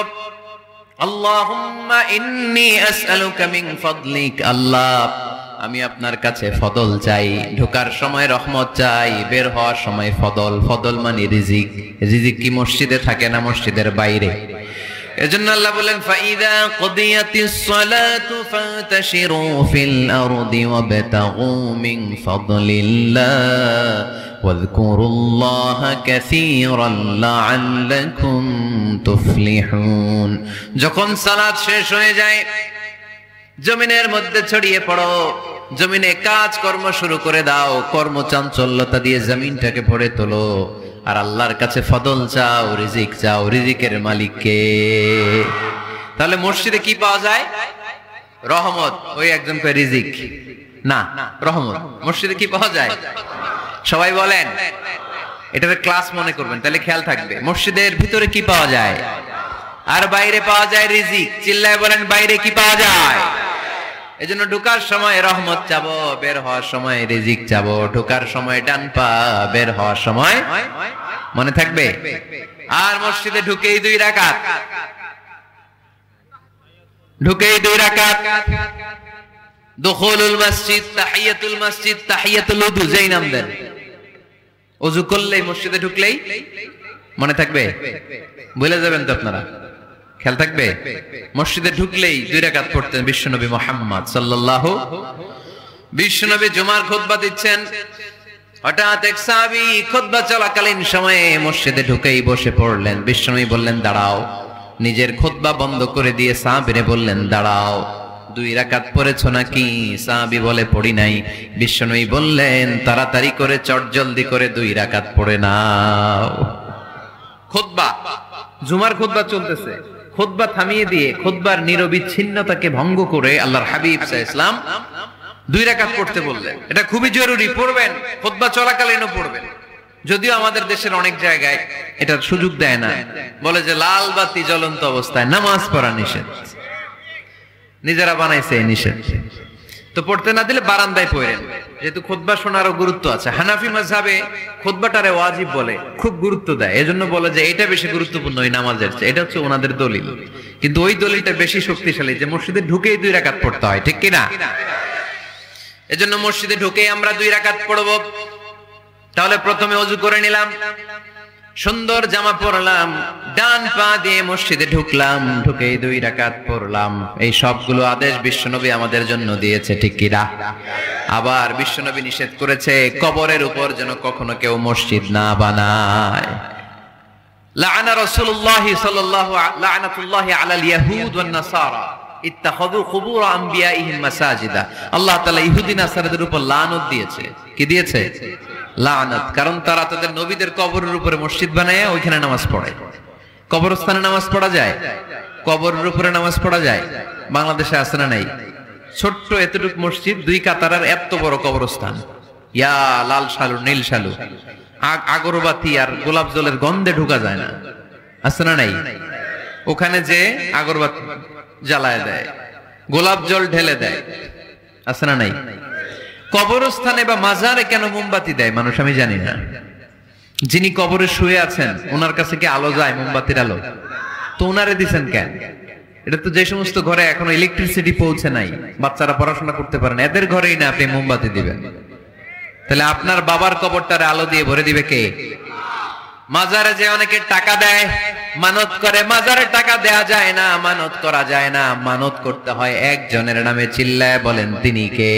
আল্লাহুম্মা ইন্নী আসআলুকা মিন ফাদলিক, আল্লাহ আমি আপনার কাছে ফদল চাই। ঢোকার সময় রহমত চাই, বের হওয়ার সময় ফদল। ফদল মানে রিজিক। রিজিক কি মসজিদে থাকে না মসজিদের বাইরে? এজন্য আল্লাহ বলেন ফাইদা কুদিয়াতিস সালাতু ফান্তাশিরু ফিল আরদি ওয়াবতাগু মিন ফাদলিল্লাহ ওয়াযকুরুল্লাহা কাসীরান লাআল্লাকুম তুফলিহুন। যখন সালাত শেষ হয়ে যায় জমিনের মধ্যে ছড়িয়ে পড়ো, জমিনে কাজ কর্ম শুরু করে দাও, কর্মচাঞ্চল্যতা দিয়ে জমিনটাকে ভরে তোলো, আর আল্লাহর কাছে ফদল চাও, রিজিক চাও। রিজিকের মালিক কে? তাহলে মসজিদে কি পাওয়া যায়? রহমত। ওই একজন কয় রিজিক না, রহমত। মসজিদে কি পাওয়া যায়? সবাই বলেন, এটাকে ক্লাস মনে করবেন, তাহলে খেয়াল থাকবে। মসজিদের ভিতরে কি পাওয়া যায়? আর বাইরে পাওয়া যায় রিজিক। চিল্লায় বলেন বাইরে কি পাওয়া যায়? এজন্য ঢোকার সময় রহমত চাবো, বের হওয়ার সময় রিজিক চাবো। ঢোকার সময় ডান পা, বের হওয়ার সময়, মনে থাকবে? আর মসজিদে ঢুকেই দুই রাকাত, ঢুকেই দুই রাকাত। দুখুলুল মসজিদ, তাহিয়াতুল মসজিদ, তাহিয়াতুল উযু, যেই নাম দেন। ওযু করলেই মসজিদে ঢুকলেই, মনে থাকবে? ভুলে যাবেন তো আপনারা, খেয়াল থাকবে? মসজিদে ঢুকলেই দুই রাকাত পড়তেন বিশ্বনবী মুহাম্মদ সাল্লাল্লাহু। বিশ্বনবী জুমার খুতবা দিচ্ছেন, হঠাৎ এক সাহাবী খুতবা চলাকালীন সময়ে মসজিদে ঢুকেই বসে পড়লেন। বিশ্বনবী বললেন দাঁড়াও। নিজের খুতবা বন্ধ করে দিয়ে সাহাবীরে বললেন দাঁড়াও, দুই রাকাত পড়েছো নাকি? সাহাবী বলে পড়ি নাই। বিশ্বনবী বললেন তাড়াতাড়ি করে চটজলদি করে দুই রাকাত পড়ে নাও। খুতবা, জুমার খুতবা চলতেছে, খুতবা থামিয়ে দিয়ে খুতবার নিরবিচ্ছিন্নতাকে ভঙ্গ করে আল্লাহর হাবিব সাল্লাল্লাহু আলাইহি ওয়াসাল্লাম দুই রাকাত পড়তে বললেন। এটা খুবই জরুরি, পড়বেন, খুতবা চলাকালীনও পড়বেন। যদিও আমাদের দেশের অনেক জায়গায় এটার সুযোগ দেয় না, বলে যে লাল বাতি জ্বলন্ত অবস্থায় নামাজ পড়া নিষেধ। নিজেরা বানাইছে এই নিষেধ, তো পড়তে না দিলে বারান্দায় পড়েন, যেহেতু খুতবা শোনারও গুরুত্ব আছে। হানাফি মাযহাবে খুতবাটারে ওয়াজিব বলে, খুব গুরুত্ব দেয়। এজন্য বলে যে এটা বেশি গুরুত্বপূর্ণ ওই নামাজের চেয়ে। এটা হচ্ছে ওনাদের দলিল, কিন্তু ওই দলিলটা বেশি শক্তিশালী যে মসজিদে ঢুকেই দুই রাকাত পড়তে হয়, ঠিক কি না? এজন্য মসজিদে ঢুকেই আমরা দুই রাকাত পড়ব। তাহলে প্রথমে ওযু করে নিলাম, সুন্দর জামা পরলাম, ডান পা দিয়ে মসজিদে ঢুকলাম, ঢুকেই দুই রাকাত পড়লাম। এই সবগুলো আদেশ বিশ্বনবী আমাদের জন্য দিয়েছে, ঠিক কি না? আবার বিশ্বনবী নিষেধ করেছে কবরের উপর যেন কখনো কেউ মসজিদ না বানায়। লাআনা রাসূলুল্লাহ সাল্লাল্লাহু লাআনাতুল্লাহি আলাল ইয়াহুদ ওয়ান নাসারা, ইত্তাখাযু কুবুর আম্বিয়াইহিম মাসাজিদা। আল্লাহ তাআলা ইহুদি নাসারাদের উপর লানত দিয়েছে। কি দিয়েছে? লানত। কারণ তারা তাদের নবীদের কবরের উপরে মসজিদ বানায় ওইখানে নামাজ পড়ে। কবরস্থানে নামাজ পড়া যায়? কবরের উপরে নামাজ পড়া যায়? বাংলাদেশে আছে না নাই? ছোট্ট এতটুক মসজিদ, দুই কাতারের এত বড় কবরস্থান, ইয়া লাল শালু নীল শালু, আগরবাতি আর গোলাপ জলের গন্ধে ঢোকা যায় না, আছে না নাই? ওখানে যে আগরবাতি জ্বালায় দেয়, গোলাপ জল ঢেলে দেয়, আছে না নাই? কবরস্থানে বা মাজারে কেন মোমবাতি দেয় মানুষ আমি জানি না। যিনি কবরে শুয়ে আছেন ওনার কাছে কি আলো যায়? মোমবাতির আলো। তো ওনারে দিচ্ছেন কেন? এটা তো যে সমস্ত ঘরে এখনো ইলেকট্রিসিটি পৌঁছে নাই, বাচ্চারা পড়াশোনা করতে পারে না, এদের ঘরেই না আপনি মোমবাতি দিবেন? তাহলে আপনার বাবার কবরটারে আলো দিয়ে ভরে দিবে কে? মাজারে যে অনেকে টাকা দেয়, মানত করে, মাজারে টাকা দেয়া যায় না, মানত করা যায় না, মানত করতে হয় একজনের নামে। চিল্লায় বলেন তিনি কে?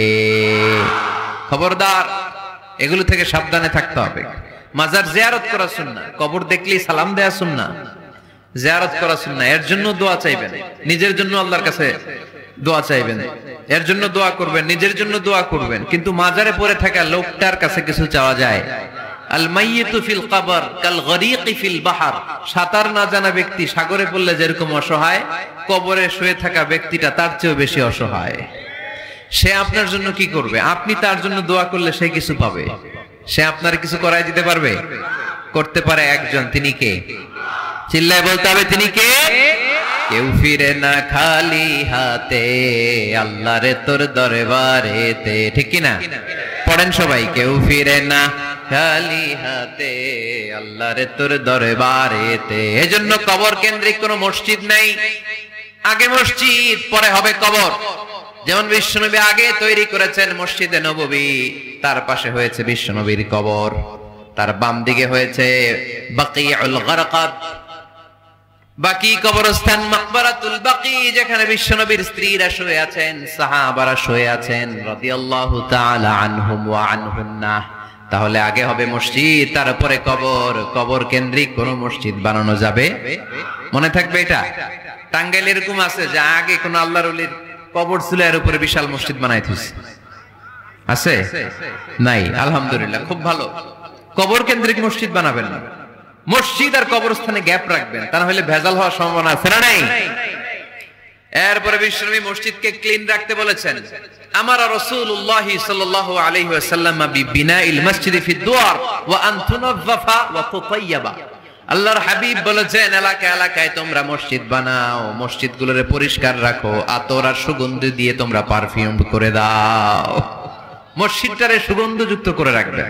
খবরদার, এগুলো থেকে সাবধানে থাকতে হবে। মাজার জিয়ারত করা সুন্নাহ, কবর দেখলেই সালাম দেয়া সুন্নাহ, জিয়ারত করা সুন্নাহ। এর জন্য দোয়া চাইবেন, নিজের জন্য আল্লাহর কাছে দোয়া চাইবেন, এর জন্য দোয়া করবেন, নিজের জন্য দোয়া করবেন। কিন্তু মাজারে পড়ে থাকা লোকটার কাছে কিছু চাওয়া যায়? আল মাইয়িতু ফিল কবর কাল গরীকি ফিল বাহর। সাঁতার না জানা ব্যক্তি সাগরে পড়লে যেরকম অসহায়, কবরে শুয়ে থাকা ব্যক্তিটা তার চেয়েও বেশি অসহায়। সে আপনার জন্য কি করবে? আপনি তার জন্য দোয়া করলে সে কিছু পাবে। সে আপনার কিছু করাই দিতে পারবে? করতে পারে একজন, তিনি কে? চিল্লায় বলতে হবে তিনি কে? কেউ ফিরে না খালি হাতে, আল্লাহরে তোর দরবারেতে। ঠিক কি না? পড়েন সবাই, কেউ ফিরে না খালি হাতে, আল্লাহরে তোর দরবারেতে। এজন্য কবর কেন্দ্রিক কোন মসজিদ নাই। আগে মসজিদ, পরে হবে কবর। যেমন বিশ্বনবী আগে তৈরি করেছেন মসজিদে নববী, তার পাশে হয়েছে বিশ্বনবীর কবর, তার বাম দিকে হয়েছে বাকিউল গারকাদ, বাকি কবরস্থান মাকবারাতুল বাকি, যেখানে বিশ্বনবীর স্ত্রীরা শুয়ে আছেন, সাহাবারা শুয়ে আছেন রাদিয়াল্লাহু তাআলা আনহুম ওয়া আনহুন্না। তাহলে আগে হবে মসজিদ, তারপরে কবর। কবর কেন্দ্রিক কোন মসজিদ বানানো যাবে? মনে থাকবে এটা। টাঙ্গাইল এরকম আছে যে আগে কোন আল্লাহর ওলির কবর ছিল, এর উপরে বিশাল মসজিদ বানাই দিয়েছে, আছে? নাই। আলহামদুলিল্লাহ, খুব ভালো। কবর কেন্দ্রিক মসজিদ বানাবেন না, মসজিদ আর কবরস্থানে গ্যাপ রাখবেন, তা না হলে ভেজাল হওয়ার সম্ভাবনা আছে না নাই? এরপরে বিশ্বনবী মসজিদকে ক্লিন রাখতে বলেছেন। আমারা রাসূলুল্লাহ সাল্লাল্লাহু আলাইহি ওয়াসাল্লাম বিবিনাইল মসজিদি ফি দুয়ার ওয়া আন তুনাযযাফা ওয়া তুতায়্যাবা। আল্লাহর হাবিব বলেছেন, এলাকা এলাকায় তোমরা মসজিদ বানাও, মসজিদগুলোরে পরিষ্কার রাখো, আতর আর সুগন্ধি দিয়ে তোমরা পারফিউম করে দাও, মসজিদটারে সুগন্ধযুক্ত করে রাখবে,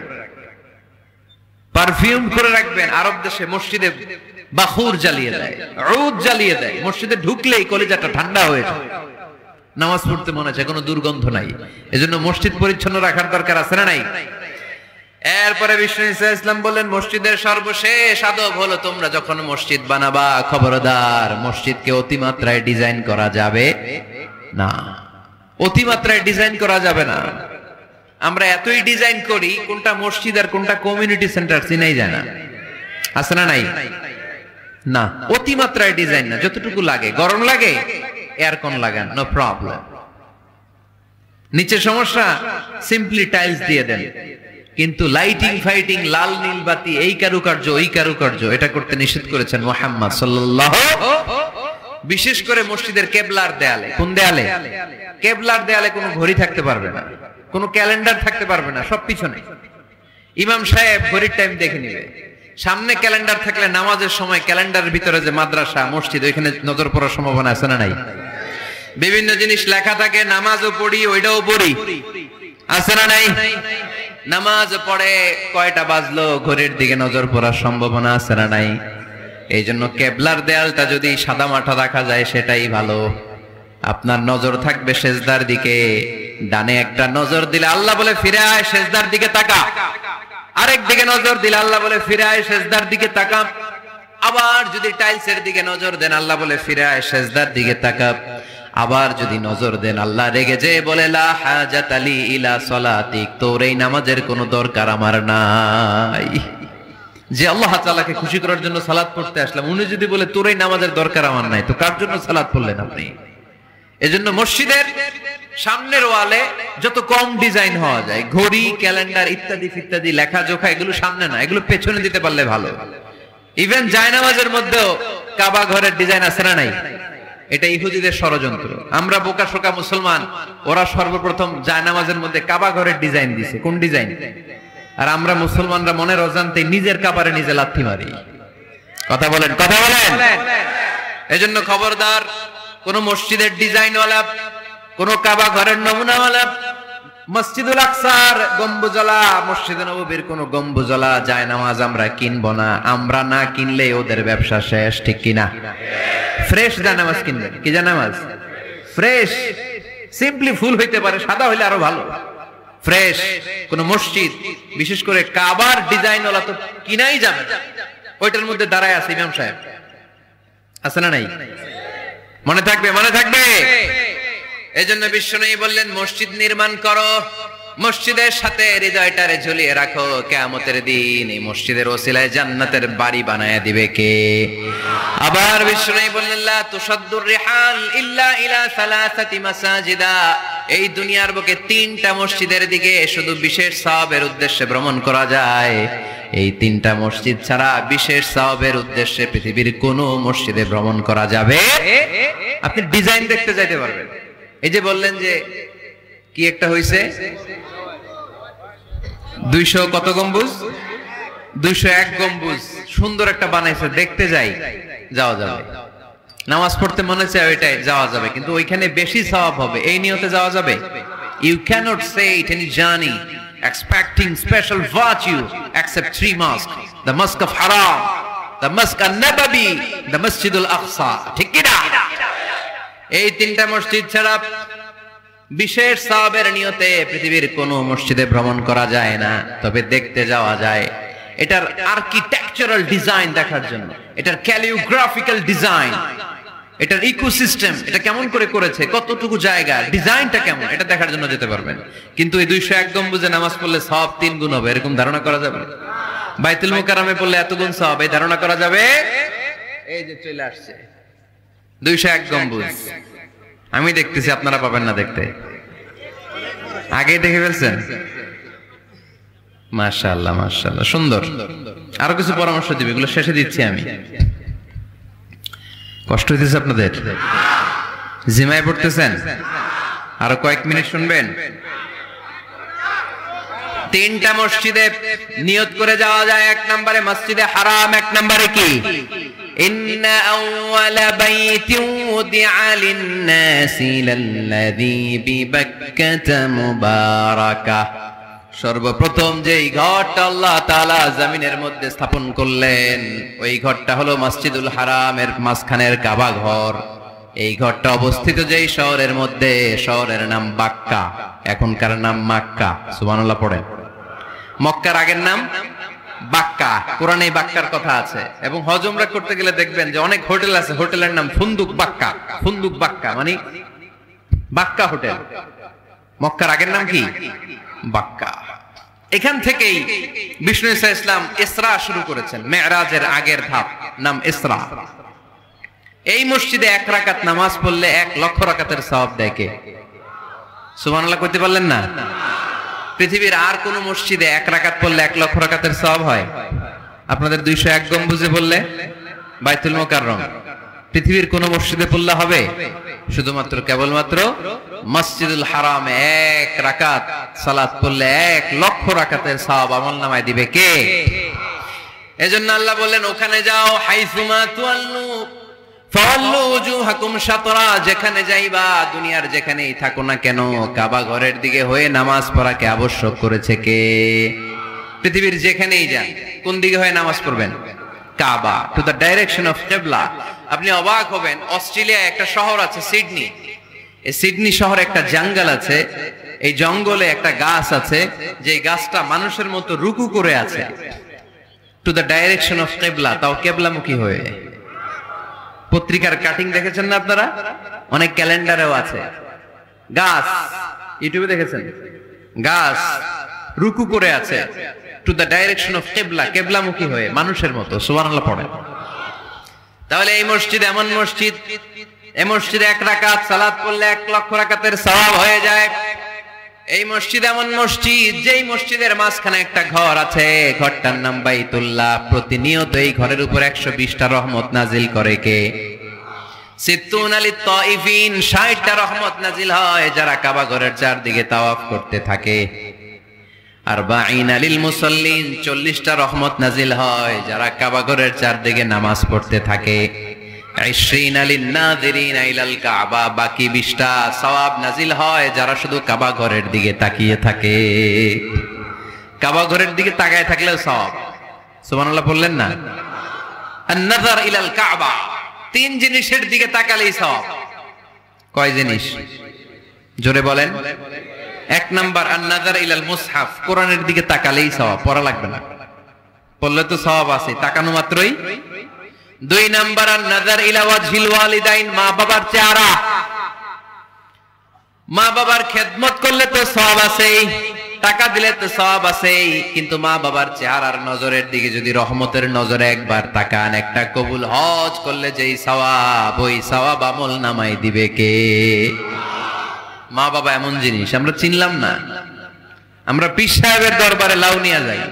পারফিউম করে রাখবেন। আরব দেশে মসজিদে বাখুর জ্বালিয়ে দেয়, উদ জ্বালিয়ে দেয়, মসজিদে ঢুকলেই কলিজাটা ঠান্ডা হয়ে যায়, নামাজ পড়তে মনে হয়, কোনো দুর্গন্ধ নাই। এজন্য মসজিদ পরিচ্ছন্ন রাখার দরকার আছে না নাই? এরপরে বিষ্ণু ইসলাম বললেন, মসজিদের সর্বশেষ আদব হলো তোমরা যখন মসজিদ বানাবা, খবরদার মসজিদকে অতিমাত্রায় ডিজাইন করা যাবে না। অতিমাত্রায় ডিজাইন করা যাবে না। আমরা এতই ডিজাইন করি, কোনটা মসজিদ আর কোনটা কমিউনিটি সেন্টার চিনাই যায় না, আছে না নাই? না, অতিমাত্রায় ডিজাইন না, যতটুকু লাগে। গরম লাগে, এয়ারকন লাগান, নো প্রবলেম। নিচে সমস্যা, সিম্পলি টাইলস দিয়ে দেন। কিন্তু লাইটিং ফাইটিং, লাল নীল বাতি, এই কারুকার্য ওই কারুকার্য, এটা করতে নিষেধ করেছেন মুহাম্মদ সাল্লাল্লাহু। বিশেষ করে মসজিদের কেবলার দেয়ালে। কোন দেয়ালে? কেবলার দেয়ালে কোনো ঘড়ি থাকতে পারবে না, কোনো ক্যালেন্ডার থাকতে পারবে না, সব পিছনে। ইমাম সাহেব ঘড়ির টাইম দেখে নিবে। সামনে ক্যালেন্ডার থাকলে নামাজের সময় ক্যালেন্ডারের ভিতরে যে মাদ্রাসা মসজিদ, ওইখানে নজর পড়ার সম্ভাবনা আছে না নাই? বিভিন্ন জিনিস লেখা থাকে, নামাজও পড়ি, ওইটাও পড়ি, আছে না নাই? নামাজ পড়ে কয়টা বাজলো, ঘড়ির দিকে নজর পড়ার সম্ভাবনা আছে না নাই? এই জন্য কেবলার দেয়ালটা যদি সাদা মাঠা রাখা যায় সেটাই ভালো। আপনার নজর থাকবে সেজদার দিকে। ডানে একটা নজর দিলে আল্লাহ বলে ফিরে আয়, সেজদার দিকে তাকা। আরেক দিকে নজর দিলে আল্লাহ বলে ফিরে আয়, সেজদার দিকে তাকা। আবার যদি টাইলসের দিকে নজর দেন, আল্লাহ বলে ফিরে আয়, সেজদার দিকে তাকা। আবার যদি নজর দেন, আল্লাহ রেগে যে বলে লা হাজাত লি ইলা সলাতিক, তোর এই নামাজের কোনো দরকার আমার নাই। যে আল্লাহ তাআলাকে খুশি করার জন্য সালাত পড়তে আসলাম, উনি যদি বলে তোর এই নামাজের দরকার আমার নাই, তো কার জন্য সালাত পড়লেন আপনি? এজন্য মসজিদের সামনের ওয়ালে যত কম ডিজাইন হওয়া যায়, ঘড়ি, ক্যালেন্ডার ইত্যাদি ইত্যাদি লেখা জোখা, এগুলো সামনে না, এগুলো পেছনে দিতে পারলে ভালো। ইভেন জায়নামাজের মধ্যেও কাবা ঘরের ডিজাইন আছে না নাই? এটা ইহুদিদের ষড়যন্ত্র। আমরা বোকা শোকা মুসলমান, ওরা সর্বপ্রথম জায়নামাজের মধ্যে কাবা ঘরের ডিজাইন দিছে। কোন ডিজাইন? আর আমরা মুসলমানরা মনের অজান্তে নিজের কাবারে নিজে লাথি মারি। কথা বলেন, কথা বলেন। এজন্য খবরদার, কোন মসজিদের ডিজাইনওয়ালা, কোন কাবা ঘরের নমুনাওয়ালা, মসজিদুল আকসার গম্বুজওয়ালা, মসজিদে নববীর কোন গম্বুজওয়ালা জায়নামাজ আমরা কিনবো না। আমরা না কিনলে ওদের ব্যবসা শেষ, ঠিক কিনা? ফ্রেশ জায়নামাজ কিনবেন। কি জায়নামাজ? ফ্রেশ। সিম্পলি ফুল হইতে পারে, সাদা হইলে আরো ভালো। ফ্রেশ কোন মসজিদ, বিশেষ করে কাবার ডিজাইনওয়ালা তো কিনাই যাবে। ওইটার মধ্যে দাঁড়ায় আছে ইমাম সাহেব, আছে না নাই? মনে থাকবে, মনে থাকবে। এজন্য বিশ্বনবী বললেন, মসজিদ নির্মাণ করো, মসজিদের সাথে হৃদয়টারে ঝুলিয়ে রাখো। কিয়ামতের দিন এই মসজিদের ওসিলায় জান্নাতের বাড়ি বানায়া দিবে কে? আবার বিশ্বনবী বললেন, লা তুসাদ্দুর রিহাল ইল্লা ইলা সালাসাতি মাসাজিদা। এই দুনিয়ার বুকে তিনটা মসজিদের দিকে শুধু বিশেষ সওয়াবের উদ্দেশ্যে ভ্রমণ করা যায়। এই তিনটা মসজিদ ছাড়া বিশেষ সওয়াবের উদ্দেশ্যে পৃথিবীর কোনো মসজিদে ভ্রমণ করা যাবে। আপনি ডিজাইন দেখতে যাইতে পারবেন। এই যে বললেন যে কি একটা হইছে, দুইশো কত গম্বুজ? দুইশো এক গম্বুজ, সুন্দর একটা বানাইছে, দেখতে যাই, যাওয়া যাবে। নামাজ পড়তে মনে চায় ওইটাই যাওয়া যাবে, কিন্তু ওইখানে বেশি সওয়াব হবে, এই নিয়তে যাওয়া যাবে? You cannot say it any journey expecting special virtue except three mosques: the mosque of Haram, the mosque an-Nabawi, the Masjid al-Aqsa. ঠিক কি না? এই তিনটা মসজিদ ছাড়া বিশেষ সওয়াবের নিয়তে পৃথিবীর কোনো মসজিদে ভ্রমণ করা যায় না, তবে দেখতে যাওয়া যায়। এটার আর্কিটেকচারাল ডিজাইন দেখার জন্য, এটার ক্যালিওগ্রাফিক্যাল ডিজাইন, এটার ইকোসিস্টেম, এটা কেমন করে করেছে, কতটুকু জায়গা, ডিজাইনটা কেমন, এটা দেখার জন্য যেতে পারবেন। কিন্তু এই দুইশো এক গম্বুজে নামাজ পড়লে সওয়াব তিন গুণ হবে, এরকম ধারণা করা যাবে? বাইতুল মুকাররমে পড়লে এত গুণ সওয়াব, এই ধারণা করা যাবে? এই যে চলে আসছে দুইশো এক গম্বুজ, আমি দেখতেছি, আপনারা পাবেন না দেখতে। আগে দেখে ফেলছেন? মাশাআল্লাহ, মাশাআল্লাহ, সুন্দর। আরো কিছু পরামর্শ দিবে, এগুলো শেষে দিচ্ছি আমি। কষ্ট হইতেছে আপনাদের? জিমায় পড়তেছেন? আরো কয়েক মিনিট শুনবেন। তিনটা মসজিদে নিয়ত করে যাওয়া যায়। এক নম্বরে মসজিদে হারাম, এক নম্বরে কি? ইন্না আউওয়ালা বাইতিন উদিআ লিন-নাসি লাল্লাযী বিবাক্কাতা মুবারাকা। সর্বপ্রথম যেই ঘরটা আল্লাহ তাআলা জমিনের মধ্যে স্থাপন করলেন, ওই ঘরটা হলো মসজিদুল হারামের মাঝখানের কাবা ঘর। এই ঘরটা অবস্থিত যেই শহরের মধ্যে, শহরের নাম বাক্কা, এখনকার নাম মক্কা। সুবহানাল্লাহ পড়েন। মক্কার আগের নাম বাক্কা। কোরআনে বাক্কার কথা আছে। এবং হজ উমরা করতে গেলে দেখবেন যে অনেক হোটেল আছে, হোটেলের নাম ফুন্দুক বাক্কা। ফুন্দুক বাক্কা মানে বাক্কা হোটেল। মক্কার আগের নাম কি? বাক্কা। এখান থেকেই বিষ্ণু ঈসা ইসলাম ইসরা শুরু করেছেন। মেরাজের আগের ধাপ নাম ইসরা। এই মসজিদে এক রাকাত নামাজ পড়লে এক লক্ষ রাকাতের সওয়াব দেয় কে? সুবহানাল্লাহ কইতে পারলেন না? পৃথিবীর আর কোন মসজিদে এক রাকাত পড়লে এক লক্ষ রাকাতের সওয়াব হয়? আপনাদের দুইশো এক গম্বুজে বললে, বাইতুল মুকাররম, পৃথিবীর কোন মসজিদে পড়লে হবে? শুধুমাত্র কেবলমাত্র মসজিদুল হারামে এক রাকাত সালাত পড়লে এক লক্ষ রাকাতের সওয়াব আমলনামায় দিবে কে? এজন্য আল্লাহ বললেন, ওখানে যাও, হাইসুমা তুয়াল্লু ফাওয়াল্লু উজুহাকুম শাতরা। যেখানে যাইবা, দুনিয়ার যেখানেই থাকো না কেন, কাবা ঘরের দিকে হয়ে নামাজ পড়াকে আবশ্যক করেছে কে? পৃথিবীর যেখানেই যান, কোন দিকে হয়ে নামাজ পড়বেন? কাবা, টু দ্য ডাইরেকশন অফ কিবলা। আপনি অবাক হবেন, অস্ট্রেলিয়ায় একটা শহর আছে সিডনি। এই সিডনি শহরে একটা জঙ্গল আছে। এই জঙ্গলে একটা গাছ আছে, যে গাছটা মানুষের মতো রুকু করে আছে, টু দ্য ডাইরেকশন অফ কিবলা, তাও কিবলামুখী হয়ে। পত্রিকার কাটিং দেখেছেন না আপনারা? অনেক ক্যালেন্ডারেও আছে। গাছ, ইউটিউবে দেখেছেন? গাছ রুকু করে আছে, টু দ্য ডাইরেকশন অফ কিবলা, কিবলামুখী হয়ে মানুষের মতো। সুবহানাল্লাহ পড়েন। তাহলে এই মসজিদ এমন মসজিদ এই মসজিদে এক রাকাত সালাত পড়লে এক লক্ষ রাকাতের সওয়াব হয়ে যায়। এই মসজিদ এমন মসজিদ, যেই মসজিদের মাঝখানে একটা ঘর আছে, ঘরটার নাম বাইতুল্লাহ। প্রতিনিয়ত এই ঘরের উপর একশো বিশটা রহমত নাজিল করে কে? সিত্তুন আলিত তাইফিন, ষাটটা রহমত নাজিল হয় যারা কাবা ঘরের চারদিকে তাওয়াফ করতে থাকে। আরবাঈন আলিল মুসাল্লিন, চল্লিশটা রহমত নাজিল হয় যারা কাবা ঘরের চারদিকে নামাজ পড়তে থাকে। ইশরিন আলিন নাযিরিন ইলাল কাবা, বাকি বিশটা সওয়াব নাজিল হয় যারা শুধু কাবা ঘরের দিকে তাকিয়ে থাকে। কাবা ঘরের দিকে তাকায় থাকলেও সওয়াব। সুবহানাল্লাহ বললেন না? আন-নাযার ইলাল কাবা, তিন জিনিসের দিকে তাকালেই সওয়াব। কয় জিনিস? জোরে বলেন। এক নাম্বার আন-নাযার ইলাল মুসহাফ, কোরআনের দিকে তাকালেই সওয়াব, পড়া লাগবে না, পড়লে তো সওয়াব আছে, তাকানো মাত্রই। দুই নাম্বার আন-নাযার ইলা ওয়াজহিল ওয়ালিদাইন, মা বাবার চেহারা। মা বাবার খেদমত করলে তো সওয়াব আছে, টাকা দিলে তো সওয়াব আছে, কিন্তু মা বাবার চেহারার নজরের দিকে যদি রহমতের নজরে একবার তাকান, একটা কবুল হজ করলে যেই সওয়াব, ওই সওয়াব আমল নামাই দিবে কে? মা বাবা এমন জিনিস আমরা চিনলাম না। আমরা পীর সাহেবের দরবারে লাউ নিয়ে যাই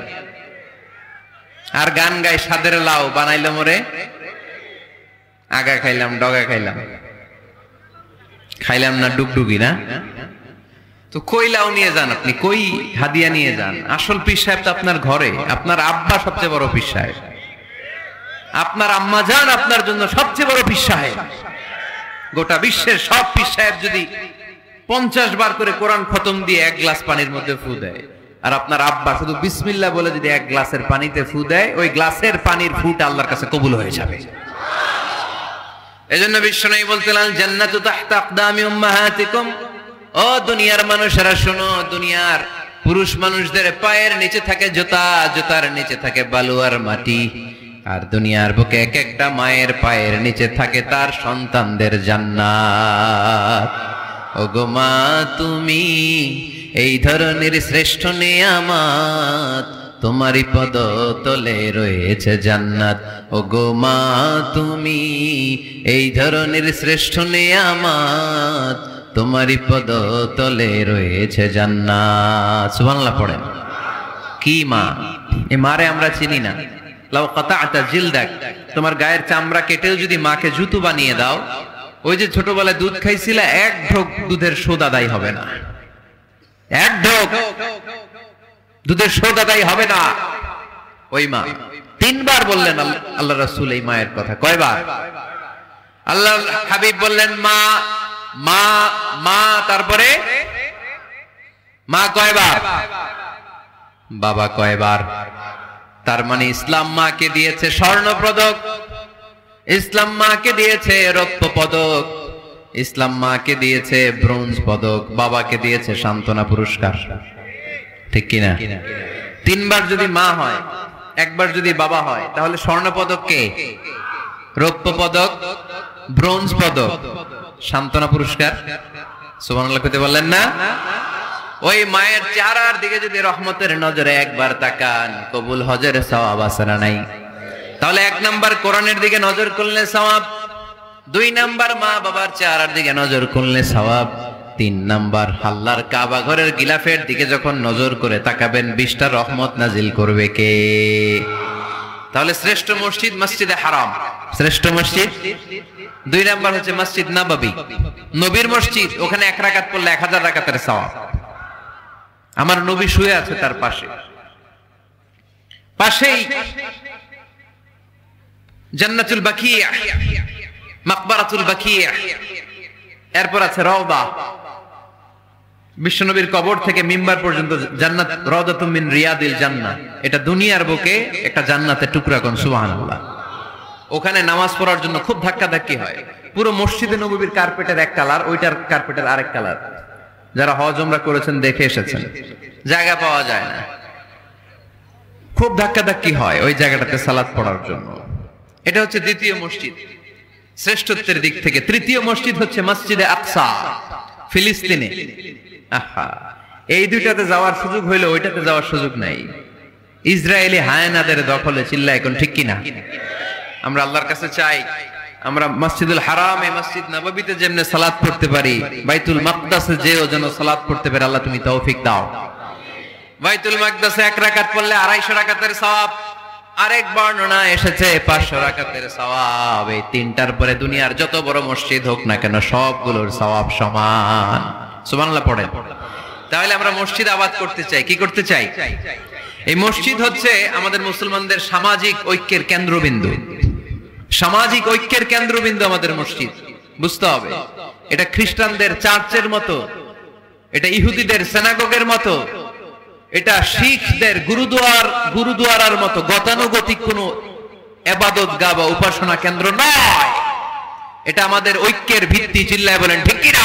আর গান গাই, সাদের লাউ বানাইলো মোরে, আগা খাইলাম ডগা খাইলাম, খাইলাম না ডুগডুগি না। তো কই লাউ নিয়ে যান আপনি, কই হাদিয়া নিয়ে যান? আসল পীর সাহেব তো আপনার ঘরে। আপনার আব্বা সবচেয়ে বড় পীর সাহেব, আপনার আম্মা জান আপনার জন্য সবচেয়ে বড় পীর সাহেব। গোটা বিশ্বের সব পীর সাহেব যদি পঞ্চাশ বার করে কোরআন খতম দিয়ে এক গ্লাস পানির মধ্যে ফু দেয়, আর আপনার আব্বা শুধু বিসমিল্লাহ বলে যদি এক গ্লাসের পানিতে ফু দেয়, ওই গ্লাসের পানির ফুটা আল্লাহর কাছে কবুল হয়ে যাবে। এজন্য বিশ্বনবী বলতেন, জান্নাতু তাহতা আকদামি উম্মাহাতিকুম। ও দুনিয়ার মানুষেরা শোনো, দুনিয়ার পুরুষ মানুষদের পায়ের নিচে থাকে জুতা, জুতার নিচে থাকে বালু আর মাটি, আর দুনিয়ার বুকে এক একটা মায়ের পায়ের নিচে থাকে তার সন্তানদের জান্নাত। ওগো মা তুমি এই ধরনের শ্রেষ্ঠ নেয়ামত, তোমারই পদ তলে রয়েছে জান্নাত। ওগো মা তুমি এই ধরনের শ্রেষ্ঠ নেয়ামত, তোমারই পদ তলে রয়েছে জান্নাত। সুবহানাল্লাহ পড়েন। কি মা? এ মারে আমরা চিনি না। লাউ কাতা'তা জিলদাক, তোমার গায়ের চামড়া কেটেও যদি মাকে জুতো বানিয়ে দাও, ওই যে ছোটবেলায় দুধ খাইছিলা, এক ঢোক দুধের শোধ আদায় হবে না, এক ঢোক দুধের শোধ আদায় হবে না। ওই মা। তিনবার বললেন আল্লাহ রাসূল এই মায়ের কথা। কয়বার? আল্লাহ হাবিব বললেন মা মা মা, তারপরে মা কয়বার? বাবা কয়বার? তার মানে ইসলাম মাকে দিয়েছে স্বর্ণ পদক, ইসলাম মাকে দিয়েছে রৌপ্য পদক, ইসলাম মাকে দিয়েছে ব্রোঞ্জ পদক, বাবাকে দিয়েছে সান্ত্বনা পুরস্কার। ঠিক কিনা? তিনবার যদি মা হয়, একবার যদি বাবা হয়, তাহলে স্বর্ণ পদক কে? রৌপ্য পদক, ব্রোঞ্জ পদক, সান্ত্বনা পুরস্কার। সুবহানাল্লাহ কইতে বললেন না? ওই মায়ের চেহারার দিকে যদি রহমতের নজরে একবার তাকান, কবুল হজের সওয়াব আছে না নাই? তাহলে এক নাম্বার কোরআনের দিকে নজর করলে সওয়াব, দুই নাম্বার মা বাবার চেহারার দিকে নজর করলে সওয়াব, তিন নাম্বার আল্লাহর কাবা ঘরের গিলাফের দিকে যখন নজর করে তাকাবেন, বিশটা রহমত নাজিল করবে কে? তাহলে শ্রেষ্ঠ মসজিদ মসজিদে হারাম, শ্রেষ্ঠ মসজিদ। দুই নাম্বার হচ্ছে মসজিদ নববী, নবীর মসজিদ, ওখানে এক রাকাত পড়লে এক হাজার রাকাতের সওয়াব। আমার নবী শুয়ে আছে তার পাশে, পাশেই জান্নাতুল বাকিয়া, মাকবারাতুল বাকিয়া, এরপর আছে রওদা। বিশ্বনবীর কবর থেকে মিম্বার পর্যন্ত জান্নাত, রাউদাতুম মিন রিয়াদিল জান্নাহ। এটা দুনিয়ার বুকে একটা জান্নাতের টুকরা। কোন সুবহানাল্লাহ। ওখানে নামাজ পড়ার জন্য খুব ধাক্কাধাক্কি হয়। পুরো মসজিদে নববীর কার্পেটের এক কালার, ওইটার কার্পেটের আরেক কালার। যারা হজ উমরা করেছেন দেখে এসেছেন, জায়গা পাওয়া যায় না, খুব ধাক্কাধাক্কি হয় ওই জায়গাটাতে সালাত পড়ার জন্য। এটা হচ্ছে দ্বিতীয় মসজিদ শ্রেষ্ঠত্বের দিক থেকে। তৃতীয় মসজিদ হচ্ছে মসজিদে আকসা, ফিলিস্তিনে। আহা, এই দুইটাতে যাওয়ার সুযোগ হইলে ওইটাতে যাওয়ার সুযোগ নাই। ইসরায়েলি হায়নাদের দখলে। চিল্লা এখন ঠিক কিনা? আমরা আল্লাহর কাছে চাই আমরা মসজিদুল হারামে, মসজিদ নববীতে যেমনে সালাত পড়তে পারি, বাইতুল মাকদাসে যেও যেন সালাত পড়তে পারে, আল্লাহ তুমি তৌফিক দাও। বাইতুল মাকদাসে এক রাকাত পড়লে আড়াইশো রাকাতের সওয়াব, আরেক বর্ণনা এসেছে পাঁচশো রাকাতের সওয়াব। এই তিনটার পরে দুনিয়ার যত বড় মসজিদ হোক না কেন সবগুলোর সওয়াব সমান। সুবহানাল্লাহ পড়েন। তাহলে আমরা মসজিদ আবাদ করতে চাই, কি করতে চাই? এই মসজিদ হচ্ছে আমাদের মুসলমানদের সামাজিক ঐক্যের কেন্দ্রবিন্দু। সামাজিক ঐক্যের কেন্দ্রবিন্দু আমাদের মসজিদ, বুঝতে হবে। এটা খ্রিস্টানদের চার্চের মতো, এটা ইহুদিদের সিনাগগের মতো, এটা শিখদের গুরুদুয়ার গুরুদুয়ারার মতো গতানুগতিক কোনো ইবাদতগাহ বা উপাসনা কেন্দ্র নয়। এটা আমাদের ঐক্যের ভিত্তি। চিল্লায় বলেন ঠিক কি না?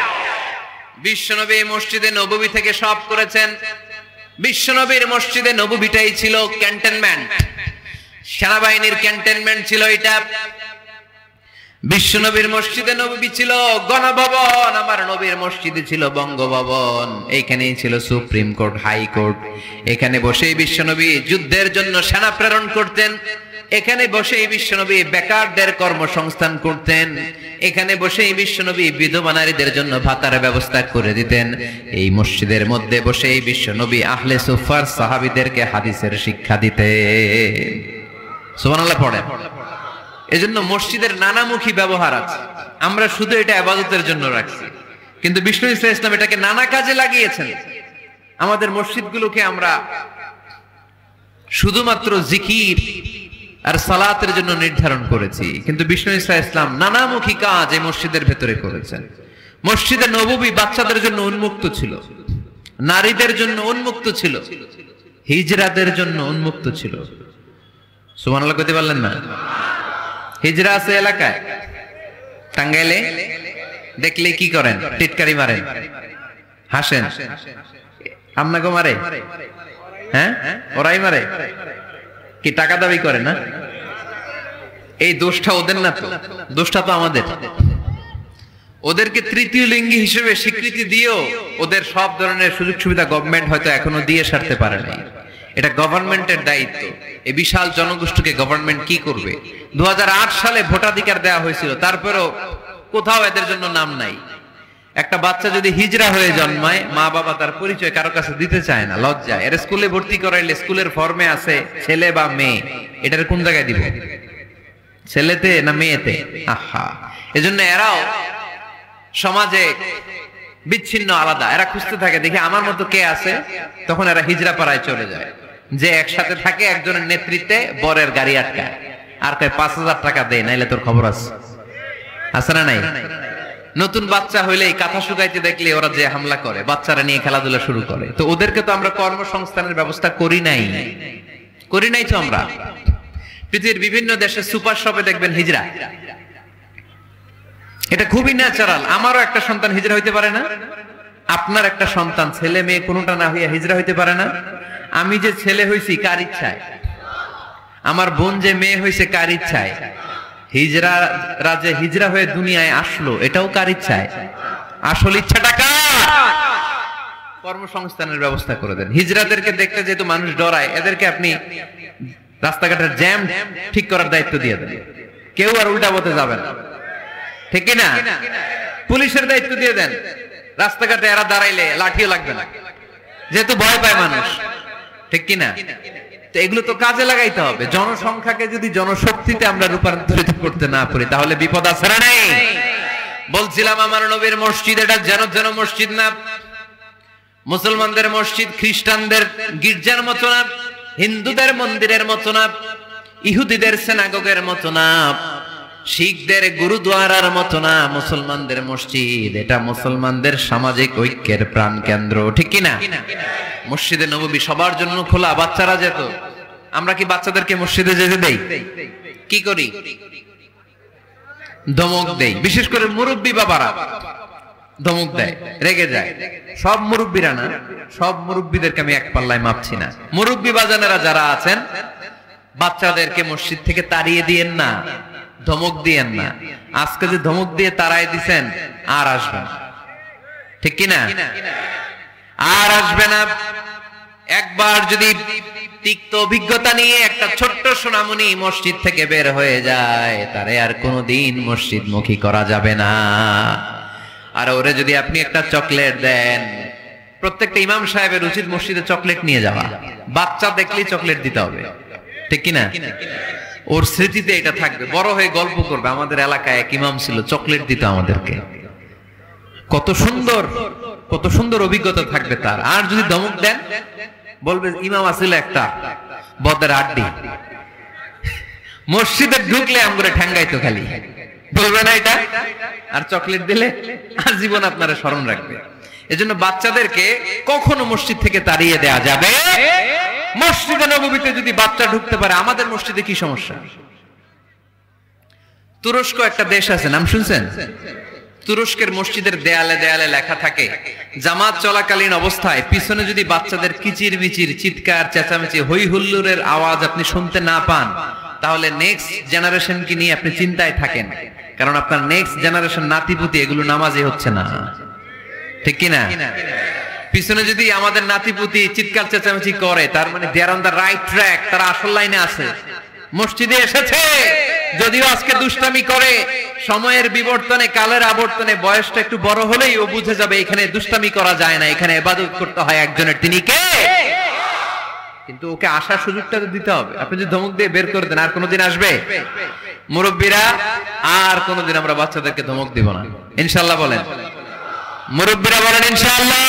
বিশ্বনবী মসজিদে নববী থেকে সব করেছেন। বিশ্বনবীর মসজিদে নববীটাই ছিল ক্যান্টনমেন্ট, সেনাবাহিনীর ক্যান্টনমেন্ট ছিল এটা। বিশ্বনবীর মসজিদে নববী ছিল গণভবন, আমার নবীর মসজিদে ছিল বঙ্গভবন। এইখানেই ছিল সুপ্রিম কোর্ট, হাই কোর্ট। এখানে বসেই বিশ্বনবী যুদ্ধের জন্য সেনা প্রেরণ করতেন। এখানে বসেই বিশ্বনবী বেকারদের কর্মসংস্থান করতেন। এখানে বসেই বিশ্বনবী বিধবা নারীদের জন্য ভাতার ব্যবস্থা করে দিতেন। এই মসজিদের মধ্যে বসেই বিশ্বনবী আহলে সুফার সাহাবীদেরকে হাদিসের শিক্ষা দিতেন। সুবহানাল্লাহ পড়েন। এজন্য মসজিদের নানামুখী ব্যবহার আছে। আমরা শুধু এটা ইবাদতের জন্য রাখছি, কিন্তু বিষ্ণু ইসলাম এটাকে নানা কাজে লাগিয়েছেন। আমাদের মসজিদগুলোকে আমরা শুধুমাত্র জিকির আর সালাতের জন্য নির্ধারণ করেছি, কিন্তু বিষ্ণু ইসলাম নানামুখী কাজ এই মসজিদের ভেতরে করেছেন। মসজিদে নববী বাচ্চাদের জন্য উন্মুক্ত ছিল, নারীদের জন্য উন্মুক্ত ছিল, হিজরাদের জন্য উন্মুক্ত ছিল। সুবহানাল্লাহ কইতে পারলেন না? হিজরা আছে এলাকায়, টাঙ্গাইলে দেখলে কি করেন? টিটকারি মারেন, হাসেন। আপনাকে মারে? হ্যাঁ, ওরাই মারে। কি টাকা দাবি করে না? এই দোষটা ওদের না, তো দোষটা তো আমাদের। ওদেরকে তৃতীয় লিঙ্গি হিসেবে স্বীকৃতি দিয়েও ওদের সব ধরনের সুযোগ সুবিধা গভর্নমেন্ট হয়তো এখনো দিয়ে সারতে পারে নাই। এটা গভর্নমেন্টের দায়িত্ব। এই বিশাল জনগোষ্ঠীকে গভর্নমেন্ট কি করবে? দু হাজার আট সালে ভোটাধিকার দেওয়া হয়েছিল, তারপরেও কোথাও এদের জন্য নাম নাই। একটা বাচ্চা যদি হিজরা হয়ে জন্মায়, মা বাবা তার পরিচয় কারো কাছে দিতে চায় না, লজ্জা। এর স্কুলে ভর্তি করাইলে স্কুলের ফর্মে আছে ছেলে বা মেয়ে, এটার কোন জায়গায় দিব? ছেলেতে না মেয়েতে? আহা, এজন্য এরাও সমাজে বিচ্ছিন্ন, আলাদা। এরা খুঁজতে থাকে, দেখি আমার মতো কে আছে, তখন এরা হিজরা পাড়ায় চলে যায়। যে একসাথে থাকে একজনের নেতৃত্বে বরের গাড়ি আটকায়, আর কয় পাঁচ হাজার টাকা দেয়, নাইলে তোর খবর আছে। আছে না নাই? নতুন বাচ্চা হইলেই কাঁথা শুকাইতে দেখলে ওরা যে হামলা করে, বাচ্চারা নিয়ে খেলাধুলা শুরু করে। তো ওদেরকে তো আমরা কর্মসংস্থানের ব্যবস্থা করি নাই, করি নাই তো আমরা। পৃথিবীর বিভিন্ন দেশে সুপার শপে দেখবেন হিজরা। এটা খুবই ন্যাচারাল। আমারও একটা সন্তান হিজরা হইতে পারে না? আপনার একটা সন্তান, ছেলে মেয়ে কোনোটা না হইয়া হিজরা হইতে পারে না? আমি যে ছেলে হইছি কার ইচ্ছায়? আমার বোন যে মেয়ে হইছে কার ইচ্ছায়? হিজরা রাজে হিজরা হয়ে দুনিয়ায় আসলো, এটাও কার ইচ্ছায়? আসল ইচ্ছাটা কার? কর্মসংস্থানের ব্যবস্থা করে দেন। হিজরাদেরকে দেখতে যেহেতু মানুষ ডরায়, এদেরকে আপনি রাস্তাঘাটের জ্যাম ঠিক করার দায়িত্ব দিয়ে দেন। কেউ আর উল্টা পথে যাবে না, ঠিক না? পুলিশের দায়িত্ব দিয়ে দেন। রাস্তাঘাটে এরা দাঁড়াইলে লাঠিও লাগবে না, যেহেতু ভয় পায় মানুষ, ঠিক কিনা? তো এগুলো তো কাজে লাগাইতে হবে। জনসংখ্যাকে যদি জনশক্তিতে আমরা রূপান্তরিত করতে না পারি, তাহলে বিপদ আছে না নাই? বলছিলাম আমার নবীর মসজিদ এটা যেন যেন মসজিদ না। মুসলমানদের মসজিদ খ্রিস্টানদের গির্জার মতো না, হিন্দুদের মন্দিরের মতো না, ইহুদিদের সিনাগগের মতো না, শিখদের গুরুদুয়ারার মতো না। মুসলমানদের মসজিদ এটা মুসলমানদের সামাজিক ঐক্যের প্রাণ কেন্দ্র, ঠিক কিনা? মসজিদে নববী সবার জন্য খোলা। বাচ্চারা যেত, আমরা কি বাচ্চাদেরকে মসজিদে যেতে দেই? কি করি? ধমক দেই। বিশেষ করে মুরব্বী বাবারা ধমক দেয়, রেগে যায়। সব মুরব্বীরা না, সব মুরব্বীদেরকে আমি এক পাল্লায় মাপছি না। মুরব্বী বাজানেরা যারা আছেন, বাচ্চাদেরকে মসজিদ থেকে তাড়িয়ে দিয়েন না, ধমক দিয়েন না। আজকে যে ধমক দিয়ে তাড়াই দিছেন, আর আসবেন, ঠিক কিনা? আর আসবে না। একবার যদি তিক্ত অভিজ্ঞতা নিয়ে একটা ছোট্ট সোনামণি মসজিদ থেকে বের হয়ে যায়, তারে আর কোনোদিন মসজিদ মুখী করা যাবে না। আর ওরে যদি আপনি একটা চকলেট দেন, প্রত্যেকটা ইমাম সাহেবের উচিত মসজিদে চকলেট নিয়ে যাওয়া। বাচ্চা দেখলেই চকলেট দিতে হবে, ঠিক কিনা? ওর স্মৃতিতে এটা থাকবে, বড় হয়ে গল্প করবে আমাদের এলাকায় এক ইমাম ছিল, চকলেট দিত আমাদেরকে। কত সুন্দর, কত সুন্দর অভিজ্ঞতা থাকবে তার। আর যদি ধমক দেন, বলবে ইমাম আসলে একটা বদের আড্ডি, মসজিদে ঢুকলে আমগুলো ঠ্যাঙ্গাইতো খালি, বলবে না এটা? আর চকলেট দিলে আজীবন আপনারা স্মরণ রাখবে। এজন্য বাচ্চাদেরকে কখনো মসজিদ থেকে তাড়িয়ে দেয়া যাবে। মসজিদে নববীতে যদি বাচ্চা ঢুকতে পারে, আমাদের মসজিদে কি সমস্যা? তুরস্ক একটা দেশ আছে, নাম শুনছেন? তুরস্কের মসজিদের দেয়ালে দেয়ালে লেখা থাকে, জামাত চলাকালীন অবস্থায় পিছনে যদি বাচ্চাদের কিচির মিচির, চিৎকার, চেঁচামেচি, হই হুল্লোড়ের আওয়াজ আপনি শুনতে না পান, তাহলে নেক্সট জেনারেশন কি নিয়ে আপনি চিন্তায় থাকেন, কারণ আপনার নেক্সট জেনারেশন নাতিপুতি এগুলো নামাজই হচ্ছে না, ঠিক কিনা? পিছনে যদি আমাদের নাতিপুতি চিৎকার চেঁচামেচি করে, তার মানে they are on the right track, তারা আসল লাইনে আছে, মসজিদে এসেছে। যদিও আজকে দুষ্টামি করে, সময়ের বিবর্তনে, কালের আবর্তনে বয়সটা একটু বড় হলেই ও বুঝে যাবে এখানে দুষ্টামি করা যায় না, এখানে ইবাদত করতে হয় একজনের, তিনি কে? কিন্তু ওকে আসার সুযোগটা তো দিতে হবে। আপনি যদি ধমক দিয়ে বের করে দেন, আর কোনোদিন আসবে? মুরব্বীরা, আর কোনোদিন আমরা বাচ্চাদেরকে ধমক দিব না, ইনশাআল্লাহ বলেন। মুরব্বীরা বলেন ইনশাআল্লাহ।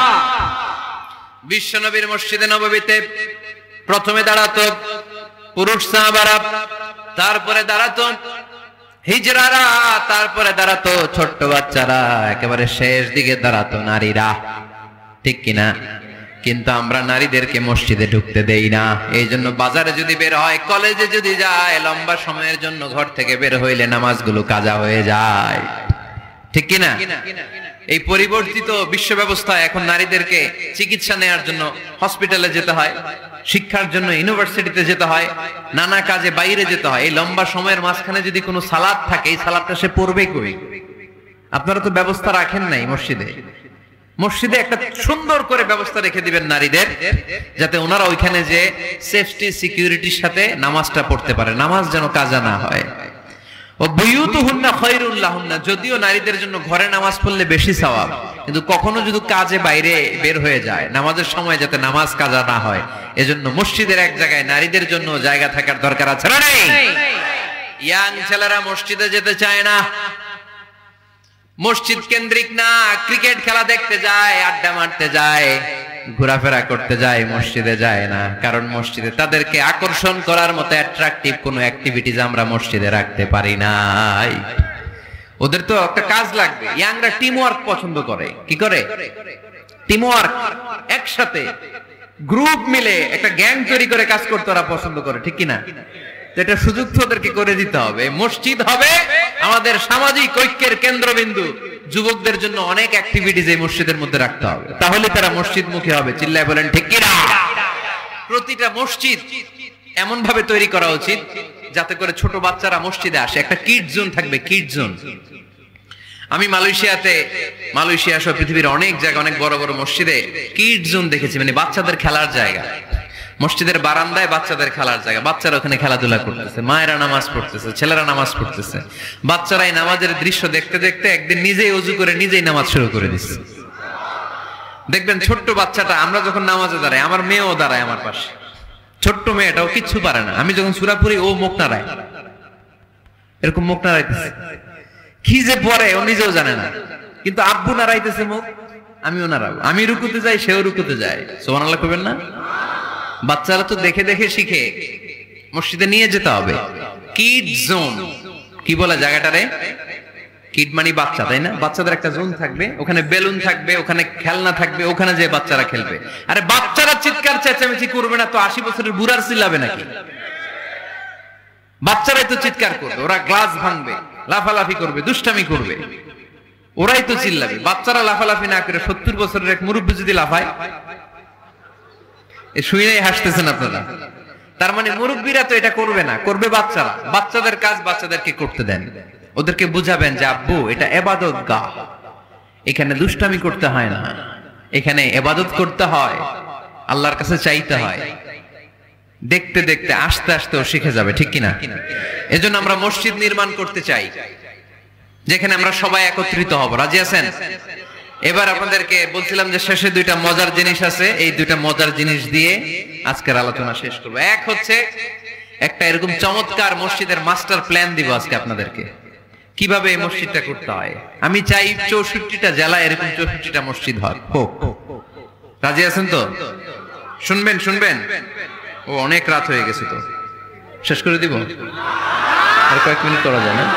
বিশ্বনবীর মসজিদে নববীতে প্রথমে দাঁড়াতো পুরুষ সাহাবারা, তারপরে দাঁড়াতো হিজড়ারা, তারপরে দাঁড়াতো ছোট্ট বাচ্চারা, একেবারে শেষ দিকে দাঁড়াতো নারীরা, ঠিক কিনা? কিন্তু আমরা নারীদেরকে মসজিদে ঢুকতে দেই না। এই জন্য বাজারে যদি বের হয়, কলেজে যদি যায়, লম্বা সময়ের জন্য ঘর থেকে বের হইলে নামাজগুলো কাজা হয়ে যায়, ঠিক কিনা? এই পরিবর্তিত বিশ্ব ব্যবস্থায় এখন নারীদেরকে চিকিৎসা নেওয়ার জন্য হসপিটালে যেতে হয়, শিক্ষার জন্য ইউনিভার্সিটিতে যেতে হয়, নানা কাজে বাইরে যেতে হয়। এই লম্বা সময়ের মাঝখানে যদি কোনো সালাত থাকে, এই সালাতটা সে পড়বে কই? আপনারা তো ব্যবস্থা রাখেন নাই মসজিদে। মসজিদে একটা সুন্দর করে ব্যবস্থা রেখে দিবেন নারীদের, যাতে ওনারা ওইখানে যে সেফটি সিকিউরিটির সাথে নামাজটা পড়তে পারে, নামাজ যেন কাজা না হয়। ও বুয়ুতুহুন্না খায়রুল লাহুন্না, যদিও নারীদের জন্য ঘরে নামাজ পড়লে বেশি সওয়াব, কিন্তু কখনো যদি কাজে বাইরে বের হয়ে যায়, নামাজের সময় যাতে নামাজ কাজা না হয়, এজন্য মসজিদের এক জায়গায় নারীদের জন্য জায়গা থাকার দরকার আছে না নেই? ইয়াং ছেলেরা মসজিদে যেতে চায় না, মসজিদ কেন্দ্রিক না, ক্রিকেট খেলা দেখতে যায়, আড্ডা মারতে যায়, ঘোরাফেরা করতে যায়, মসজিদে যায় না। কারণ মসজিদে তাদেরকে আকর্ষণ করার মতো অ্যাট্রাকটিভ কোনো অ্যাক্টিভিটিজ আমরা মসজিদে রাখতে পারি নাই। ওদের তো একটা কাজ লাগবে। ইয়াংরা টিম ওয়ার্ক পছন্দ করে। কি করে? টিম ওয়ার্ক, একসাথে গ্রুপ মিলে একটা গ্যাং তৈরি করে কাজ করতে ওরা পছন্দ করে, ঠিক কিনা? এটা সুযোগ তো ওদেরকে করে দিতে হবে। মসজিদ হবে আমাদের সামাজিক ঐক্যের কেন্দ্রবিন্দু। যুবকদের জন্য অনেক অ্যাক্টিভিটিজ এই মসজিদের মধ্যে রাখতে হবে, তাহলে তারা মসজিদমুখী হবে। চিল্লায় বলেন ঠিক কিনা? প্রতিটা মসজিদ এমন ভাবে তৈরি করা উচিত যাতে করে ছোট বাচ্চারা মসজিদে আসে। একটা কিড জোন থাকবে, কিড জোন। আমি মালয়েশিয়াতে, মালয়েশিয়া সহ পৃথিবীর অনেক জায়গায় অনেক বড় বড় মসজিদে কিড জোন দেখেছি, মানে বাচ্চাদের খেলার জায়গা। মসজিদের বারান্দায় বাচ্চাদের খেলার জায়গা, বাচ্চারা ওখানে খেলাধুলা করতেছে, মায়েরা নামাজ পড়তেছে, ছেলেরা নামাজ পড়তেছে। বাচ্চারা এই নামাজের দৃশ্য দেখতে দেখতে একদিন নিজেই ওযু করে নিজেই নামাজ শুরু করে দিচ্ছে। দেখবেন ছোট্ট বাচ্চাটা, আমরা যখন নামাজে দাঁড়াই, আমার মেয়েও দাঁড়ায় আমার পাশে, ছোট্ট মেয়েটাও কিচ্ছু পারে না, আমি যখন সূরা পড়ি ও মুখ নাড়ায়, এরকম মুখ নাড়াইতেছে। কি যে পড়ে ও নিজেও জানে না, কিন্তু আব্বু নাড়াইতেছে মুখ, আমিও নাড়াবো। আমি রুকুতে যাই, সেও রুকুতে যায়। সুবহানাল্লাহ কইবেন না? বাচ্চারা তো দেখে দেখে শিখে। মসজিদে নিয়ে যেতে হবে। কিড জোন, কি বলে জায়গাটারে? কিড মানে বাচ্চা, তাই না? বাচ্চাদের একটা জোন থাকবে, ওখানে বেলুন থাকবে, ওখানে খেলনা থাকবে, ওখানে যে বাচ্চারা খেলবে। আরে বাচ্চারা চিৎকার চেঁচামেচি করবে না তো আশি বছরের বুড়ার চিল্লাবে নাকি? বাচ্চারাই তো চিৎকার করবে, ওরা গ্লাস ভাঙবে, লাফালাফি করবে, দুষ্টামি করবে, ওরাই তো চিল্লাবে। বাচ্চারা লাফালাফি না করে সত্তর বছরের এক মুরব্বী যদি লাফায়, শুনেই হাসতেছেন আপনারা। তার মানে মুরব্বীরা তো এটা করবে না, করবে বাচ্চারা। বাচ্চাদের কাজ বাচ্চাদেরকে করতে দেন, ওদেরকে বুঝাবেন যে আব্বু এটা ইবাদত গাহ, এখানে দুষ্টামি করতে হয় না, এখানে ইবাদত করতে হয় আল্লাহর কাছে চাইতে হয়, দেখতে দেখতে আস্তে আস্তে ও শিখে যাবে, ঠিক কিনা? এজন্য আমরা মসজিদ নির্মাণ করতে চাই যেখানে আমরা সবাই একত্রিত হব। রাজি আছেন? এবার আপনাদেরকে বলছিলাম যে শেষে দুইটা মজার জিনিস আছে, এই দুইটা মজার জিনিস দিয়ে আজকের আলোচনা শেষ করব। এক হচ্ছে একটা এরকম চমৎকার মসজিদের মাস্টার প্ল্যান দিব আজকে আপনাদেরকে, কিভাবে এই মসজিদটা করতে হয়। আমি চাই চৌষট্টিটা জেলায় এরকম চৌষট্টিটা মসজিদ হয়, হোক। রাজি আছেন তো? শুনবেন শুনবেন ও অনেক রাত হয়ে গেছে, তো শেষ করে দিব, আর কয়েক মিনিট করা যায় না?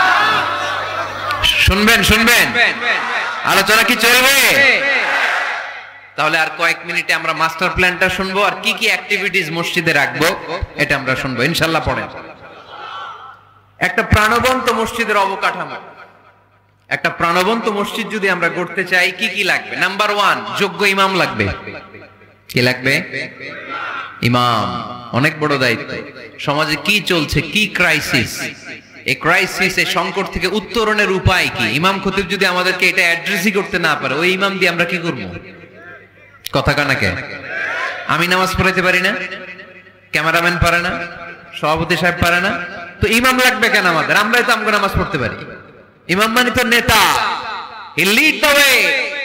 শুনবেন শুনবেন আলোচনা কি চলবে? তাহলে আর কয়েক মিনিটে আমরা মাস্টার প্ল্যানটা শুনবো, আর কি কি অ্যাক্টিভিটিস মসজিদে রাখবো এটা আমরা শুনবো ইনশাআল্লাহ। পড়েন। একটা প্রাণবন্ত মসজিদের অবকাঠামো, একটা প্রাণবন্ত মসজিদ যদি আমরা করতে চাই কি কি লাগবে? নাম্বার ওয়ান, যোগ্য ইমাম লাগবে। কি লাগবে? ইমাম। অনেক বড় দায়িত্ব। সমাজে কি চলছে, কি ক্রাইসিস, এই ক্রাইসিস, এই সংকট থেকে উত্তরণের উপায় কি? ইমাম খতিব যদি আমাদেরকে এটা অ্যাড্রেসই করতে না পারে, ওই ইমাম দিয়ে আমরা কি করবো? কথা কানাকে আমি নামাজ পড়াইতে পারি না, ক্যামেরাম্যান পারে না, সভাপতি সাহেব পারে না, তো ইমাম লাগবে কেন আমাদের? আমরাই তো আমগো নামাজ পড়তে পারি। ইমাম মানে তো নেতা। He lead the way,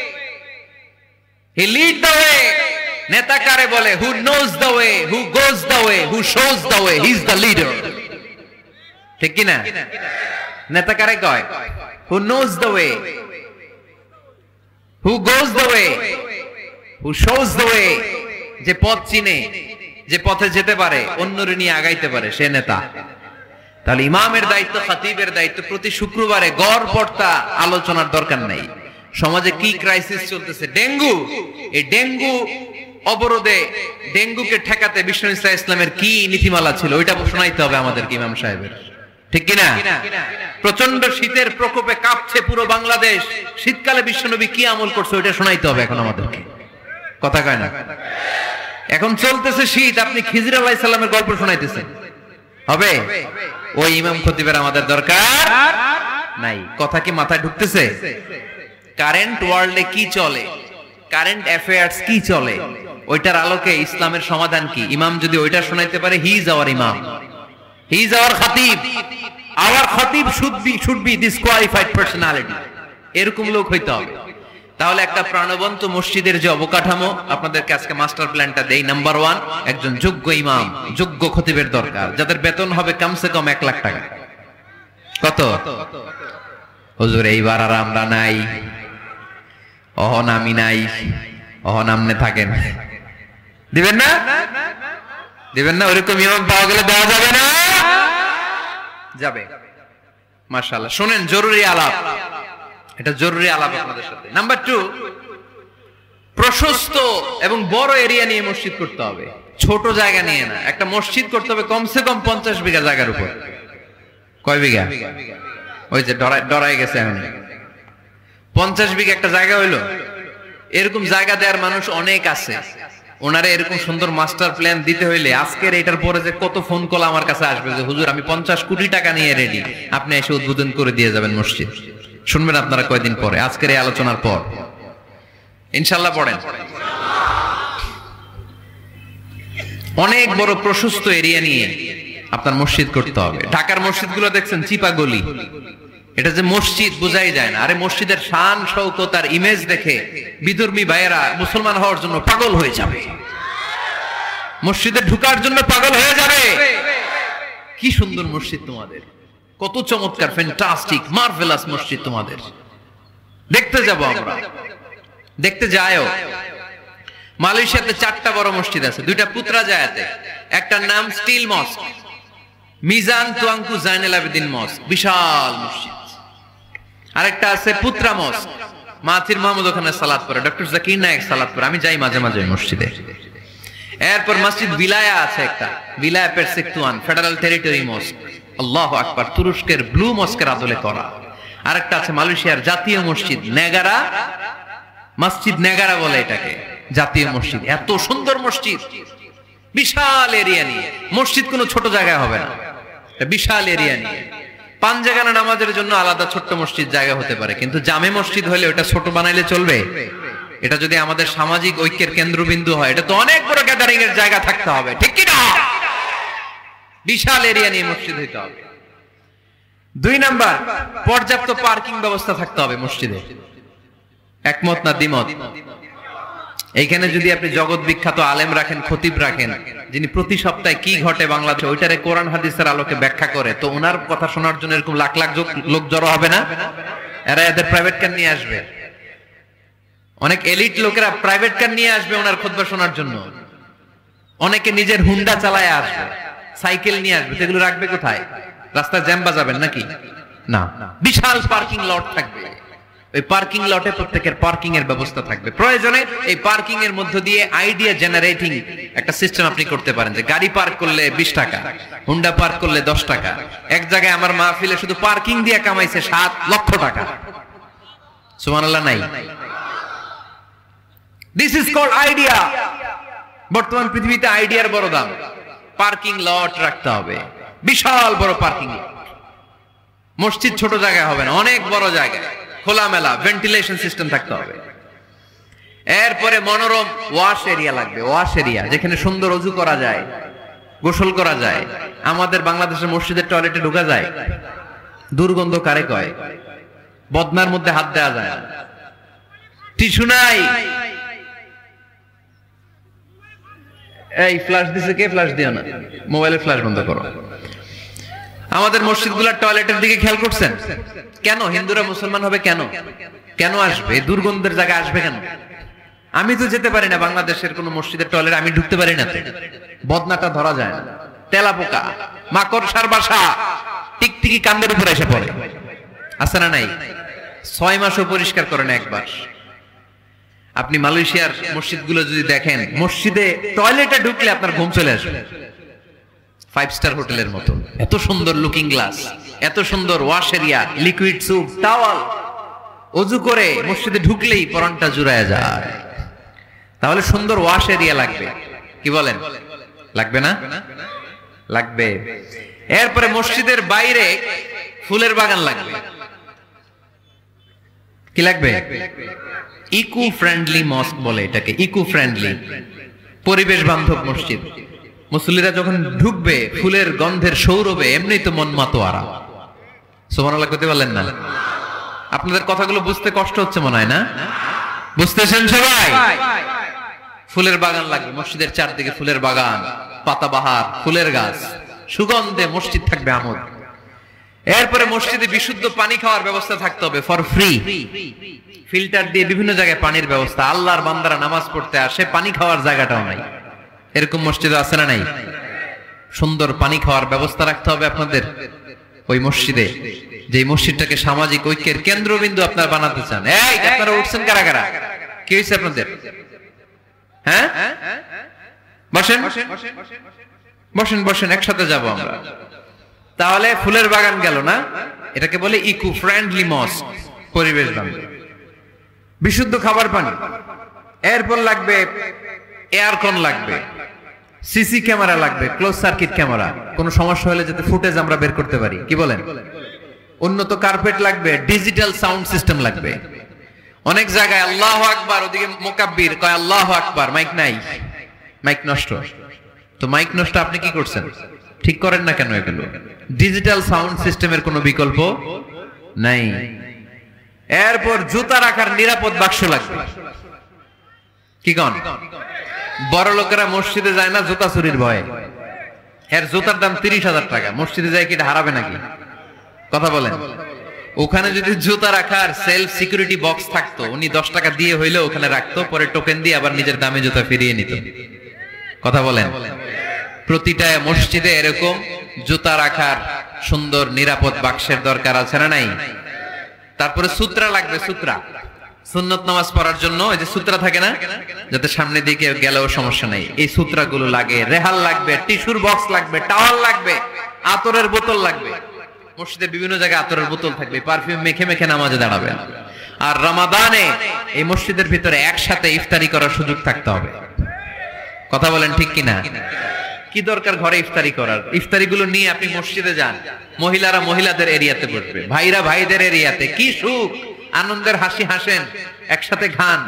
he lead the way. নেতা কারে বলে? Who knows the way, who goes the way, who shows the way, he is the leader. ঠিক কি না? নেতা কারে কয়? Who knows the way, who goes the way, who shows the way. যে পথ চিনে, যে পথে যেতে পারে, অন্যরে নিয়ে আগাইতে পারে, সে নেতা। তাহলে ইমামের দায়িত্ব, খতিবের দায়িত্ব প্রতি শুক্রবারে গড় পড়তা আলোচনার দরকার নাই। সমাজে কি ক্রাইসিস চলতেছে, ডেঙ্গু, এই ডেঙ্গু অবরোধে, ডেঙ্গুকে ঠেকাতে বিষ্ণু ইসলামের কি নীতিমালা ছিল, ওইটা শোনাইতে হবে আমাদেরকে ইমাম সাহেবের, ঠিক কিনা? প্রচন্ড শীতের প্রকোপে কাঁপছে পুরো বাংলাদেশ, শীতকালে বিশ্বনবী কি আমল করছে ওইটা শোনাইতে হবে এখন আমাদেরকে। কথা কয় না? এখন চলতেছে শীত, আপনি খিজির আলাইহিস সালামের গল্প শোনাইতেছেন, হবে? ওই ইমাম খতিবের আমাদের দরকার নাই। কথা কি মাথায় ঢুকতেছে? কারেন্ট ওয়ার্ল্ডে কি চলে, কারেন্ট অ্যাফেয়ার্স কি চলে, ওইটার আলোকে ইসলামের সমাধান কি, ইমাম যদি ওইটা শোনাইতে পারে, হি is our imam, he is our খতিব। আওয়ার খতিব should be should be disqualified personality, এরকম লোক হইতে হবে। তাহলে একটা প্রাণবন্ত মসজিদের যে অবকাঠামো, আপনাদেরকে আজকে মাস্টার প্ল্যানটা দেই। নাম্বার ওয়ান, একজন যোগ্য ইমাম, যোগ্য খতিবের দরকার, যাদের বেতন হবে কমসে কম এক লাখ টাকা। কত? হুজুর এইবার আর আমরা নাই, অহন আমি নাই, অহন আমনে থাকেন, দিবেন না? দিবেন না? ওরকম ইমাম পাওয়া গেলে দেওয়া যাবে না? যাবে। মাশাআল্লাহ। শুনেন, জরুরি আলাপ, এটা জরুরি আলাপ আপনাদের সাথে। নাম্বার টু, প্রশস্ত এবং বড় এরিয়া নিয়ে মসজিদ করতে হবে, ছোট জায়গা নিয়ে না। একটা মসজিদ করতে হবে কমসে কম পঞ্চাশ বিঘা জায়গার উপর। কয় বিঘা? ওই যে ডরাই ডরাই গেছে এখন। পঞ্চাশ বিঘা একটা জায়গা হইলো। এরকম জায়গা দেওয়ার মানুষ অনেক আছে, ওনারা এরকম সুন্দর মাস্টার প্ল্যান দিতে হইলে আজকের এটার পরে যে কত ফোন কল আমার কাছে আসবে যে হুজুর আমি পঞ্চাশ কোটি টাকা নিয়ে রেডি, আপনি এসে উদ্বোধন করে দিয়ে যাবেন মসজিদ। শুনবেন আপনারা কয়দিন পরে, আজকের এই আলোচনার পর ইনশাআল্লাহ। পড়েন। অনেক বড় প্রশস্ত এরিয়া নিয়ে আপনার মসজিদ করতে হবে। ঢাকার মসজিদগুলো দেখছেন চিপা গলি, এটা যে মসজিদ বোঝাই যায় না। আরে মসজিদের শান শৌকত আর ইমেজ দেখে বিধর্মী ভাইয়েরা মুসলমান হওয়ার জন্য পাগল হয়ে যাবে, মসজিদে ঢুকার জন্য পাগল হয়ে যাবে। কি সুন্দর মসজিদ তোমাদের, কত চমৎকার, ফ্যান্টাস্টিক, মার্ভেলাস মসজিদ তোমাদের। দেখতে যাব আমরা, দেখতে যায়ও। মালয়েশিয়াতে চারটা বড় মসজিদ আছে, দুইটা পুত্রাজায়াতে, একটার নাম steel mosque, Mizan Tuanku Zainal Abidin mosque, বিশাল মসজিদ। আরেকটা আছে পুত্রা মস্ক, মাথির মাহমুদ ওখানে সালাত পড়ে, ডক্টর জাকির নায়েক সালাত পড়ে, আমি যাই মাঝে মাঝে মসজিদে। এরপর মসজিদ বিলায়া আছে একটা, বিলায়া পেরসেকতুয়ান ফেডারেল টেরিটরি মস্ক, আল্লাহু আকবার, তুরস্কের ব্লু মস্কের আদলে করা। আরেকটা আছে মালয়েশিয়ার জাতীয় মসজিদ নেগারা, মসজিদ নেগারা বলে এটাকে, জাতীয় মসজিদ। এত সুন্দর মসজিদ, বিশাল এরিয়া নিয়ে। মসজিদ কোনো ছোট জায়গায় হবে না, বিশাল এরিয়া নিয়ে। পাঞ্জাগানা নামাজের জন্য আলাদা ছোট্ট মসজিদ জায়গা হতে পারে, কিন্তু জামে মসজিদ হলে ওটা ছোট বানাইলে চলবে? এটা যদি আমাদের সামাজিক ঐক্যের কেন্দ্রবিন্দু হয়, এটা তো অনেক বড় গ্যাদারিং এর জায়গা থাকতে হবে, ঠিক কি না? বিশাল এরিয়া নিয়ে মসজিদ হইতে হবে। দুই নাম্বার, পর্যাপ্ত পার্কিং ব্যবস্থা থাকতে হবে মসজিদে। একমত না দ্বিমত? এইখানে যদি আপনি জগৎ বিখ্যাত আলেম রাখেন, খতিব রাখেন, যিনি প্রতি সপ্তাহে কি ঘটে বাংলাদেশে ওইটারে কোরআন হাদিসের আলোকে ব্যাখ্যা করে, তো ওনার কথা শোনার জন্য এরকম লাখ লাখ লোক জড়ো হবে না? এরা এদের প্রাইভেট কার নিয়ে আসবে, অনেক এলিট লোকেরা প্রাইভেট কার নিয়ে আসবে ওনার খুতবা শোনার জন্য। অনেকে নিজের হুন্ডা চালায় আসবে, সাইকেল নিয়ে আসবে। সেগুলো রাখবে কোথায়? রাস্তায় জ্যাম বাজাবেন নাকি? না, বিশাল পার্কিং লট থাকবে। ওই পার্কিং লটে প্রত্যেকের পার্কিং এর ব্যবস্থা থাকবে। প্রয়োজনে এই পার্কিং এর মধ্য দিয়ে আইডিয়া জেনারেটিং একটা সিস্টেম আপনি করতে পারেন, যে গাড়ি পার্ক করলে বিশ টাকা, হুন্ডা পার্ক করলে দশ টাকা। এক জায়গায় আমার মাহফিলে শুধু পার্কিং দিয়ে কামাইছে সাত লক্ষ টাকা। সুবহানাল্লাহ নাই? This is called idea. বর্তমান পৃথিবীতে আইডিয়ার বড় দাম। পার্কিং লট রাখতে হবে, বিশাল বড় পার্কিং লট। মসজিদ ছোট জায়গায় হবে না, অনেক বড় জায়গায় খোলামেলা ভেন্টিলেশন সিস্টেম থাকতে হবে। এরপরে মনোরম ওয়াশ এরিয়া লাগবে, ওয়াশ এরিয়া যেখানে সুন্দর ওযু করা যায়, গোসল করা যায়। আমাদের বাংলাদেশের মসজিদের টয়লেটে ঢোকা যায়, দুর্গন্ধ কারে কয়? বদনার মধ্যে হাত দেওয়া যায় না, টিস্যু নাই। এই ফ্ল্যাশ দিছে কে? ফ্ল্যাশ দিও না, মোবাইলের ফ্ল্যাশ বন্ধ করো। আমাদের মসজিদগুলোর টয়লেটের দিকে খেয়াল করছেন? কেন হিন্দুরা মুসলমান হবে? কেন কেন আসবে? দুর্গন্ধের জায়গা আসবে কেন? আমি তো যেতে পারি না বাংলাদেশের কোন মসজিদের টয়লেট, আমি ঢুকতে পারি না, বদনাটা ধরা যায় না। তেলা পোকা, মাকড়সার বাসা, টিকটিকি কান্দের উপরে এসে পড়ে, আছে না নাই? ছয় মাসও পরিষ্কার করে না একবার। আপনি মালয়েশিয়ার মসজিদগুলো যদি দেখেন, মসজিদে টয়লেটে ঢুকলে আপনার ঘুম চলে আসবে, ফাইভ স্টার হোটেলের মতো। এত সুন্দর লুকিং গ্লাস, এত সুন্দর wash area, liquid soap, towel. ওযু করে মসজিদে ঢুকলেই পরানটা জুড়ায় যায়। তাহলে সুন্দর ওয়াশ এরিয়া লাগবে, কি বলেন? লাগবে না? লাগবে। এরপরে মসজিদের বাইরে ফুলের বাগান লাগবে। কি লাগবে? ইকো ফ্রেন্ডলি মস্ক বলে এটাকে, ইকো ফ্রেন্ডলি, পরিবেশ বান্ধব মসজিদ। মুসল্লিরা যখন ঢুকবে ফুলের গন্ধের সৌরভে এমনি তো মন মাতোয়ারা। সুবহানাল্লাহ করতে পারলেন না? আপনাদের কথাগুলো বুঝতে কষ্ট হচ্ছে মনে হয় না? বুঝতেছেন সবাই? ফুলের বাগান লাগবে মসজিদের চারদিকে, ফুলের বাগান, পাতাবাহার, ফুলের গাছ, সুগন্ধে মসজিদ থাকবে আমোদ। এরপরে মসজিদে বিশুদ্ধ পানি খাওয়ার ব্যবস্থা থাকতে হবে, ফর ফ্রি। ফিল্টার দিয়ে বিভিন্ন জায়গায় পানির ব্যবস্থা। আল্লাহর বান্দারা নামাজ পড়তে আসে, পানি খাওয়ার জায়গাটাও নাই। এরকম মসজিদ আছে না নাই? সুন্দর পানি খাওয়ার ব্যবস্থা রাখতে হবে আপনাদের ওই মসজিদে, যে মসজিদটাকে সামাজিক ঐক্যের কেন্দ্রবিন্দু আপনারা বানাতে চান। এই আপনারা উঠছেন কারা কারা? কি হয়েছে আপনাদের? হ্যাঁ, বসেন বসেন বসেন, একসাথে যাব আমরা। তাহলে ফুলের বাগান গেল না, এটাকে বলে ইকো ফ্রেন্ডলি মস্ক, পরিবেশ বান্ধব। বিশুদ্ধ খাবার পানি, এরপর লাগবে এয়ারকন, লাগবে সিসি ক্যামেরা, লাগবে ক্লোজ সার্কিট ক্যামেরা, কোনো সমস্যা হলে যাতে ফুটেজ আমরা বের করতে পারি, কি বলেন? উন্নত কার্পেট লাগবে, ডিজিটাল সাউন্ড সিস্টেম লাগবে। অনেক জায়গায় আল্লাহু আকবার, ওদিকে মুকাব্বির কয় আল্লাহু আকবার, মাইক নাই, মাইক নষ্ট। তো মাইক নষ্ট, আপনি কি করছেন? ঠিক করেন না কেন এগুলো? ডিজিটাল সাউন্ড সিস্টেমের কোনো বিকল্প নাই। এরপর জুতা রাখার নিরাপদ বাক্স লাগবে। কি কন? বড় লোকেরা মসজিদে যায় না জুতা চুরির ভয়ে। এর জুতার দাম তিরিশ হাজার টাকা, মসজিদে যায় কি হারাবে নাকি? কথা বলেন। ওখানে যদি জুতা রাখার সেলফ সিকিউরিটি বক্স থাকতো, উনি দশ টাকা দিয়ে হইলে ওখানে রাখতো, পরে টোকেন দিয়ে আবার নিজের দামে জুতা ফিরিয়ে নিত। কথা বলেন। প্রতিটা মসজিদে এরকম জুতা রাখার সুন্দর নিরাপদ বাক্সের দরকার আছে না নাই? তারপরে সূত্রা লাগবে, সূত্রা সুন্নত নামাজ পড়ার জন্য এই যে সূত্রা থাকে না, যাতে সামনে দিকে গেলেও সমস্যা নাই, এই সূত্রাগুলো লাগে। রেহাল লাগবে, টিস্যুর বক্স লাগবে, টাওয়াল লাগবে, আতরের বোতল লাগবে। মসজিদে বিভিন্ন জায়গায় আতরের বোতল থাকবে, পারফিউম মেখে মেখে নামাজে দাঁড়াবেন। আর রমাদানে এই মসজিদের ভিতরে একসাথে ইফতারি করার সুযোগ থাকতে হবে। কথা বলেন ঠিক কিনা? কি দরকার ঘরে ইফতারি করার? ইফতারিগুলো নিয়ে আপনি মসজিদে যান, মহিলারা মহিলাদের এরিয়াতে বসবে, ভাইরা ভাইদের এরিয়াতে। কি সুখ, আনন্দের হাসি হাসেন, একসাথে খান,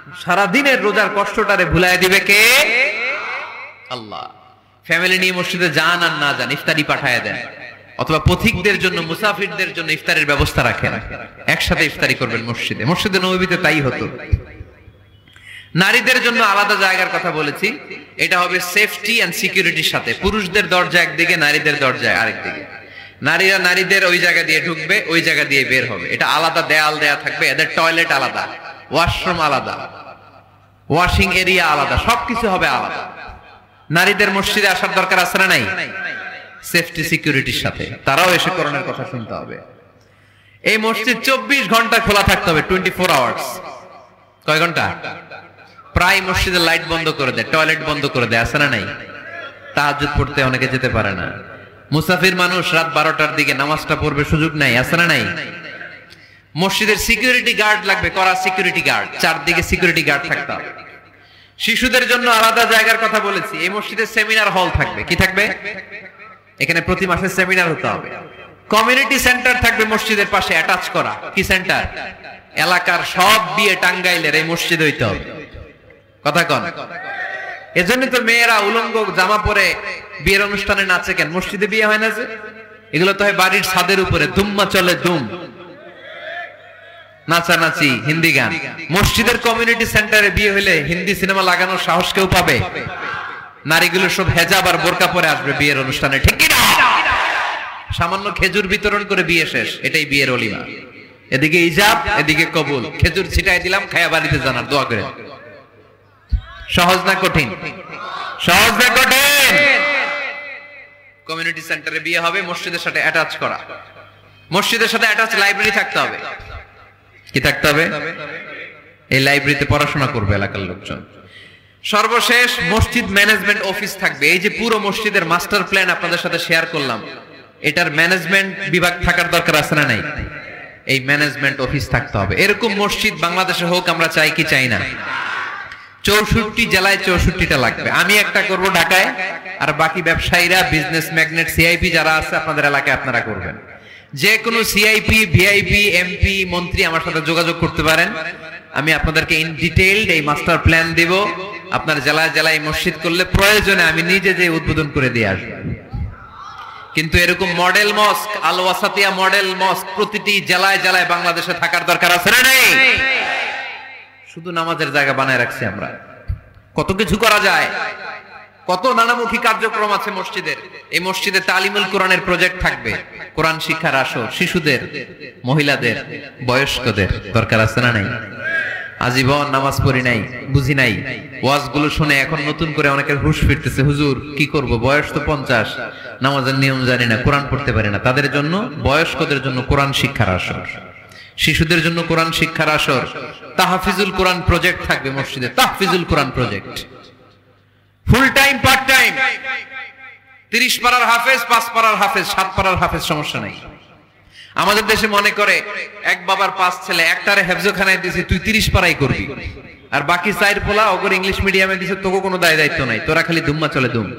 সারা দিনের রোজার কষ্টটারে ভুলাই দিবে কে? আল্লাহ। ফ্যামিলি নিয়ে মসজিদে যান আর না যান, ইফতারি পাঠায় দেন, অথবা পথিকদের জন্য, মুসাফিরদের জন্য ইফতারের ব্যবস্থা রাখেন, একসাথে ইফতারি করবেন মসজিদে। মসজিদে নববীতে তাই হতো। নারীদের জন্য আলাদা জায়গার কথা বলেছি, এটা হবে সেফটি এন্ড সিকিউরিটির সাথে। পুরুষদের দরজা একদিকে, নারীদের দরজা আরেকদিকে। নারীরা নারীদের ওই জায়গা দিয়ে ঢুকবে, ওই জায়গা দিয়ে বের হবে। এটা আলাদা দেয়াল দেয়া থাকবে, এদের টয়লেট আলাদা, ওয়াশরুম আলাদা, ওয়াশিং এরিয়া আলাদা, সবকিছু হবে আলাদা। নারীদের মসজিদে আসার দরকার আছে না নাই? সেফটি সিকিউরিটির সাথে তারাও এসে কোরআনের কথা শুনতে হবে। এই মসজিদ চব্বিশ ঘন্টা খোলা থাকতে হবে, টোয়েন্টি ফোর আওয়ার্স। কয় ঘন্টা? প্রায় মসজিদের লাইট বন্ধ করে দেয়, টয়লেট বন্ধ করে দেয়, আছে না নাই? তাহাজ্জুদ পড়তে অনেকে যেতে পারে না। মুসাফির মানুষ রাত বারোটার দিকে নামাজটা পড়বে, সুযোগ নাই, আছে না নাই? মসজিদের সিকিউরিটি গার্ড লাগবে, করা সিকিউরিটি গার্ড, চারদিকে সিকিউরিটি গার্ড থাকতে হবে। শিশুদের জন্য আলাদা জায়গার কথা বলেছি। এই মসজিদে সেমিনার হল থাকবে। কি থাকবে? এখানে প্রতি মাসে সেমিনার হতে হবে। কমিউনিটি সেন্টার থাকবে মসজিদের পাশে অ্যাটাচ করা। কি সেন্টার? এলাকার সব বিয়ে টাঙ্গাইলের এই মসজিদে হইতে হবে। কথা কন। এজন্য তো মেয়েরা উলঙ্গ জামা পরে বিয়ের অনুষ্ঠানে নাচে কেন? মসজিদে বিয়ে হয় না যে? এগুলো তো হয় বাড়ির ছাদের উপরে, দুম্মা চলে দুম, নাচানাচি, হিন্দি গান। মসজিদের কমিউনিটি সেন্টারে বিয়ে হলে হিন্দি সিনেমা লাগানোর সাহস কেউ পাবে? নারীগুলো সব হেজাব আর বোরকা পরে আসবে বিয়ের অনুষ্ঠানে, ঠিক কি না? সামান্য খেজুর বিতরণ করে বিয়ে শেষ, এটাই বিয়ের অলিমা। এদিকে ইজাব, এদিকে কবুল। খেজুর ছিটাই দিলাম, খায়া বাড়িতে জানার দোয়া করে। সহজ না কঠিন? সহজ না কঠিন? কমিউনিটি সেন্টারে বিয়ে হবে, মসজিদের সাথে অ্যাটাচ করা। মসজিদের সাথে অ্যাটাচ লাইব্রেরি থাকতে হবে। কি থাকতে হবে? এই লাইব্রেরিতে পড়াশোনা করবে এলাকার লোকজন। সর্বশেষ মসজিদ ম্যানেজমেন্ট অফিস থাকবে। এই যে পুরো মসজিদের মাস্টার প্ল্যান আপনাদের সাথে শেয়ার করলাম, এটার ম্যানেজমেন্ট বিভাগ থাকার দরকার আছে না নাই? এই ম্যানেজমেন্ট অফিস থাকতে হবে। এরকম মসজিদ বাংলাদেশে হোক, আমরা চাই কি চাই না? চৌষট্টি জেলায় চৌষট্টিটা লাগবে। আমি একটা করব ঢাকায়, আর বাকি ব্যবসায়ীরা, বিজনেস ম্যাগনেট, সিআইপি যারা আছে আপনাদের এলাকায় আপনারা করবেন। যে কোনো সিআইপি, ভিআইপি, এমপি, মন্ত্রী আমার সাথে যোগাযোগ করতে পারেন। আমি আপনাদেরকে ইন ডিটেইলড এই মাস্টার প্ল্যান দিব। আপনার জেলায় জেলায় মসজিদ করলে প্রয়োজনে আমি নিজে যে উদ্বোধন করে দিয়ে আসবো। কিন্তু এরকম মডেল মস্ক, আল ওয়াসাতিয়া মডেল মস্ক প্রতিটি জেলায় জেলায় বাংলাদেশে থাকার দরকার আছে না নেই? শুধু নামাজের জায়গা বানায় রাখছি আমরা। কত কিছু করা যায়, কত নানামুখী কার্যক্রম আছে মসজিদের। এই মসজিদে তালিমুল কোরআনের প্রজেক্ট থাকবে, কোরআন শিক্ষার আসর, শিশুদের, মহিলাদের, বয়স্কদের দরকার আছে না নাই? আজীবন নামাজ পড়ি নাই, বুঝি নাই, ওয়াজগুলো শুনে এখন নতুন করে অনেকের হুঁশ ফিরতেছে, হুজুর কি করব, বয়স তো পঞ্চাশ, নামাজের নিয়ম জানি না, কোরআন পড়তে পারি না। তাদের জন্য, বয়স্কদের জন্য কোরআন শিক্ষার আসর, শিশুদের জন্য কোরআন শিক্ষার আসর, তাহফিজুল কোরআন প্রজেক্ট থাকবে মসজিদে। তাহফিজুল কোরআন project full time, part time. তিরিশ পারার হাফেজ, পাঁচ পারার হাফেজ, সাত পারার হাফেজ, সমস্যা নাই। আমাদের দেশে মনে করে এক বাবার পাঁচ ছেলে, একটারে হেফজখানায় দিয়েছে, তুই তিরিশ পারাই করবি, আর বাকি চার পোলা ওগর ইংলিশ মিডিয়ামে দিছে, তোকে কোনো দায় দায়িত্ব নাই, তোরা খালি দুম্মা চলে দুম।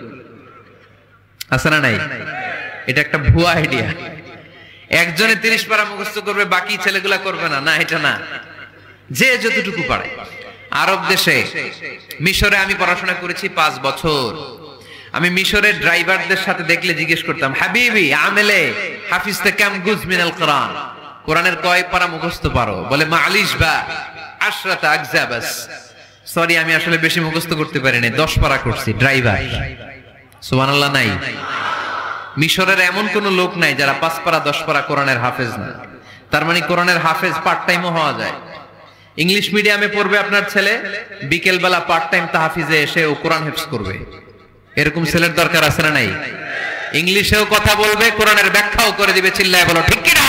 আছে না নাই? এটা একটা ভুয়া আইডিয়া। একজনে তিরিশ পারা মুখস্থ করবে, বাকি ছেলেগুলা করবে না, না, এটা না। যে যতটুকু পারে। আরব দেশে, মিশরে আমি পড়াশোনা করেছি পাঁচ বছর। আমি মিশরের ড্রাইভারদের সাথে দেখলে জিজ্ঞেস করতাম, হাবিবি আমেলে হাফিজতে কাম গুজ মিনাল কোরআন, কোরআনের কয় পারা মুখস্থ পারো? বলে মালিশ বা আশরাতা আগজা বাস। সরি, আমি আসলে বেশি মুখস্থ করতে পারিনি, দশ পারা করছি। ড্রাইভার, সুবহানাল্লাহ নাই? মিশরের এমন কোন লোক নাই যারা পাঁচ পারা দশ পারা কোরআনের হাফেজ না। তার মানে কোরআনের হাফেজ পার্ট টাইমও হওয়া যায়। ইংলিশ মিডিয়ামে পড়বে আপনার ছেলে, বিকেল বেলা পার্ট টাইম তাহফিজে এসে ও কোরআন হেফজ করবে। এরকম ছেলের দরকার আছে না নাই? ইংলিশেও কথা বলবে, কোরআনের ব্যাখ্যাও করে দিবে, চিল্লায় বলো ঠিক কি না?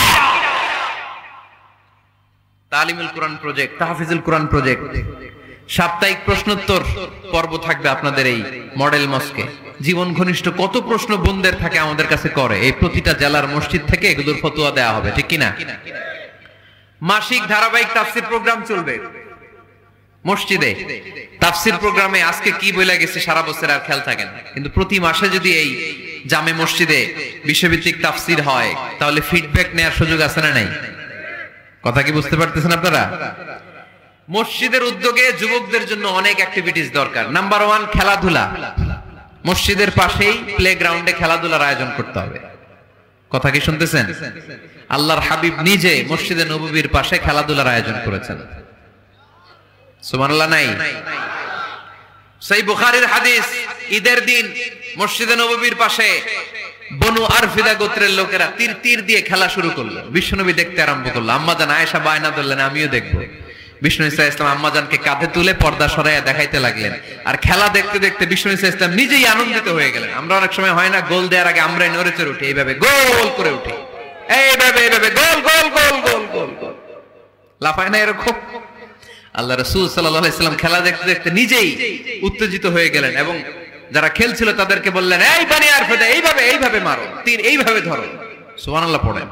তালিমুল কোরআন প্রজেক্ট, তাহফিজুল কোরআন প্রজেক্ট। সাপ্তাহিক প্রশ্নোত্তর পর্ব থাকবে আপনাদের এই মডেল মস্কে। জীবন ঘনিষ্ঠ কত প্রশ্ন বোনদের থাকে আমাদের কাছে করে, এই প্রতিটা জেলার মসজিদ থেকে এগুলোর ফতোয়া দেওয়া হবে, ঠিক কিনা? মাসিক ধারাবাহিক তাফসির প্রোগ্রাম চলবে মসজিদে। তাফসির প্রোগ্রামে আজকে কি বলে গেছে সারা বছর আর খেয়াল থাকে না, কিন্তু প্রতি মাসে যদি এই জামে মসজিদে বিশ্বভিত্তিক তাফসির হয়, তাহলে ফিডব্যাক নেওয়ার সুযোগ আছে না নাই? কথা কি বুঝতে পারতেছেন আপনারা? মসজিদের উদ্যোগে যুবকদের জন্য অনেক অ্যাক্টিভিটিস দরকার। নাম্বার ওয়ান, খেলাধুলা। মসজিদের পাশেই প্লে গ্রাউন্ডে খেলাধুলার আয়োজন করতে হবে। কথা কি শুনতেছেন? আল্লাহর হাবিব নিজে মসজিদে নববীর পাশে খেলাধুলার আয়োজন করেছেন। সুবহানাল্লাহ নাই? সহিহ বুখারীর হাদিস, ঈদের দিন মসজিদে নববীর পাশে বনু আরফিদা গোত্রের লোকেরা তীর তীর দিয়ে খেলা শুরু করলো। বিশ্বনবী দেখতে আরম্ভ করলো। আম্মাজান আয়েশা বায়না ধরলেন, আমিও দেখবো। বিষ্ণু ইসা ইসলাম আম্মাজানকে কাঁধে তুলে পর্দা সরাইয়া দেখাইতে লাগলেন। আর খেলা দেখতে দেখতে বিষ্ণু ইসা ইসলাম নিজেই আনন্দিত হয়ে গেলেন। আমরা অনেক সময় হয় না, গোল দেওয়ার আগে আমরাই নড়ে চড়ে উঠি, এইভাবে গোল করে উঠি, এইভাবে এইভাবে গোল গোল গোল গোল গোল গোল, লাফায় না এরকম? আল্লাহ রাসূল সাল্লাল্লাহু আলাইহি সাল্লাম খেলা দেখতে দেখতে নিজেই উত্তেজিত হয়ে গেলেন এবং যারা খেলছিল তাদেরকে বললেন, এই বনি আরফিদা, এইভাবে এইভাবে মারো, তীর এইভাবে ধরো। সুবহানাল্লাহ পড়েন।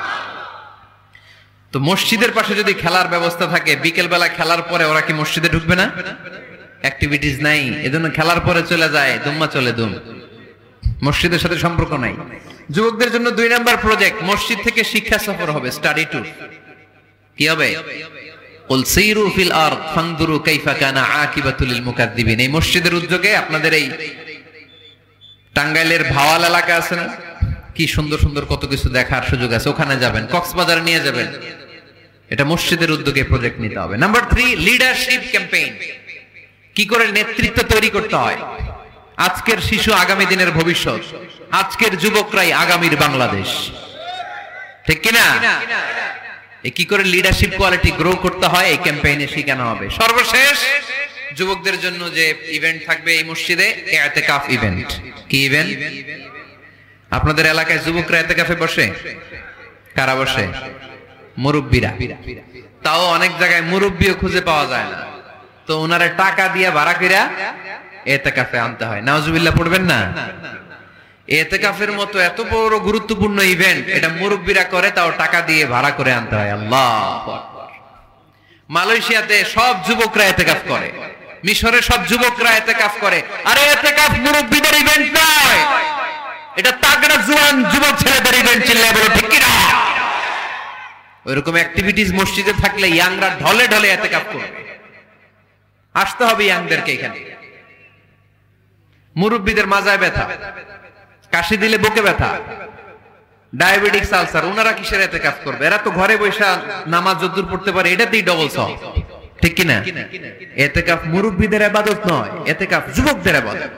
তো মসজিদের পাশে যদি খেলার ব্যবস্থা থাকে, বিকেল বেলা খেলার পরে ওরা কি মসজিদে ঢুকবে না? অ্যাক্টিভিটিস নাই, এজন্য খেলার পরে চলে যায়, দুম্মা চলে দুম, মসজিদের সাথে সম্পর্ক নাই। যুবকদের জন্য দুই নাম্বার প্রজেক্ট, মসজিদ থেকে শিক্ষা সফর হবে, স্টাডি ট্যুর। কি হবে? কুল সিরু ফিল আরদ ফানজুরু কাইফা কানা আকিবাতুল মুকাদ্দিবিন। এই মসজিদের উদ্যোগে আপনাদের এই টাঙ্গাইলের ভাওয়াল এলাকা আছে না, কি সুন্দর সুন্দর কত কিছু দেখার সুযোগ আছে, ওখানে যাবেন, কক্সবাজার নিয়ে যাবেন। এটা মসজিদের উদ্যোগে প্রজেক্ট নিতে হবে। Number three, leadership campaign. কি করে নেতৃত্ব তৈরি করতে হয়। আজকের শিশু আগামী দিনের ভবিষ্যৎ, আজকের যুবকরাই আগামীর বাংলাদেশ, ঠিক কিনা? কি করে লিডারশিপ কোয়ালিটি গ্রো করতে হয় এই ক্যাম্পেইনে শেখানো হবে। সর্বশেষ যুবকদের জন্য যে ইভেন্ট থাকবে এই মসজিদে, ইতিকাফ ইভেন্ট। কি ইভেন্ট? আপনাদের এলাকায় যুবকরা ইতিকাফে বসে? কারা বসে? মুরব্বীরা। তাও অনেক জায়গায় মুরব্বীও খুঁজে পাওয়া যায় না, তো ওনারে টাকা দিয়ে ভাড়া কইরা ইতিকাফে আনতে হয়। নাউজুবিল্লাহ পড়বেন না? ইতিকাফের মতো এত বড় গুরুত্বপূর্ণ ইভেন্ট এটা মুরব্বীরা করে, তাও টাকা দিয়ে ভাড়া করে আনতে হয়। আল্লাহু আকবার। মালয়েশিয়াতে সব যুবকরা ইতিকাফ করে, মিশরে সব যুবকরা ইতিকাফ করে। আরে ইতিকাফ মুরব্বীদের ইভেন্ট নয়, এটা তাগড়া জওয়ান যুবক ছেলেদের ইভেন্ট। চিল্লায় বলো ঠিক কি না? ওইরকম অ্যাক্টিভিটিস মসজিদে থাকলে ইয়াংরা ঢলে ঢলে ইতিকাফ করবে। আসতে হবে ইয়াংদেরকে এখানে। মুরব্বীদের মাজায় ব্যথা, কাশি দিলে বুকে ব্যথা, ডায়াবেটিস, আলসার, ওনারা কিসের ইতিকাফ করবে? এরা তো ঘরে বসে নামাজ যতদূর পড়তে পারে, এটাতেই ডবল সওয়াব, ঠিক কি না? ইতিকাফ মুরব্বীদের ইবাদত নয়, ইতিকাফ যুবকদের ইবাদত।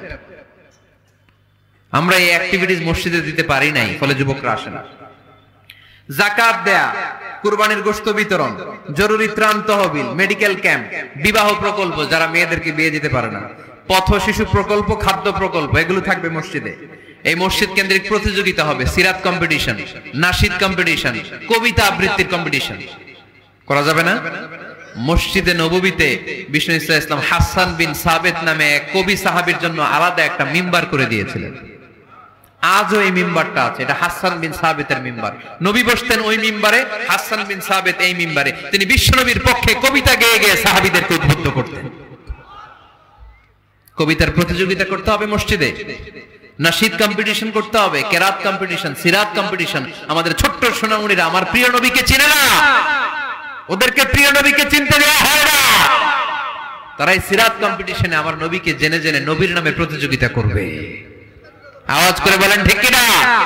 আমরা এই অ্যাক্টিভিটিস মসজিদে দিতে পারি নাই, ফলে যুবকরা আসে না। যাকাত দেয়া, কুরবানির গোশত বিতরণ, জরুরি ত্রাণ তহবিল, মেডিকেল ক্যাম্প, বিবাহ প্রকল্প, যারা মেয়েদেরকে বিয়ে দিতে পারে না, পথ শিশু প্রকল্প, খাদ্য প্রকল্প, এগুলো থাকবে মসজিদে। এই মসজিদ কেন্দ্রিক প্রতিযোগিতা হবে, সিরাত কম্পিটিশন, নাশিদ কম্পিটিশন, কবিতা আবৃত্তির কম্পিটিশন। করা যাবে না? মসজিদে নববীতে বিষ্ণু ইসলাম হাসান বিন সাবেত নামে এক কবি সাহাবীর জন্য আলাদা একটা মিম্বার করে দিয়েছিলেন। আজও এই মিম্বারটা আছে, এটা হাসান বিন সাবেতের মিম্বার। নবী বসতেন ওই মিম্বারে, হাসান বিন সাবেত এই মিম্বারে। তিনি বিশ্বনবীর পক্ষে কবিতা গেয়ে গেয়ে সাহাবীদেরকে উদ্বুদ্ধ করতেন। কবিতার প্রতিযোগিতা করতে হবে মসজিদে, নাশিদ কম্পিটিশন করতে হবে, কেরাত কম্পিটিশন, সিরাত কম্পিটিশন। আমাদের ছোট্ট সোনামণিরা আমার প্রিয় নবীকে চিনে না, ওদেরকে প্রিয় নবীকে চিনতে দেওয়া হয় না। তারা এই সিরাত কম্পিটিশনে আমার নবীকে জেনে জেনে নবীর নামে প্রতিযোগিতা করবে। আওয়াজ করে বলেন ঠিক কিনা?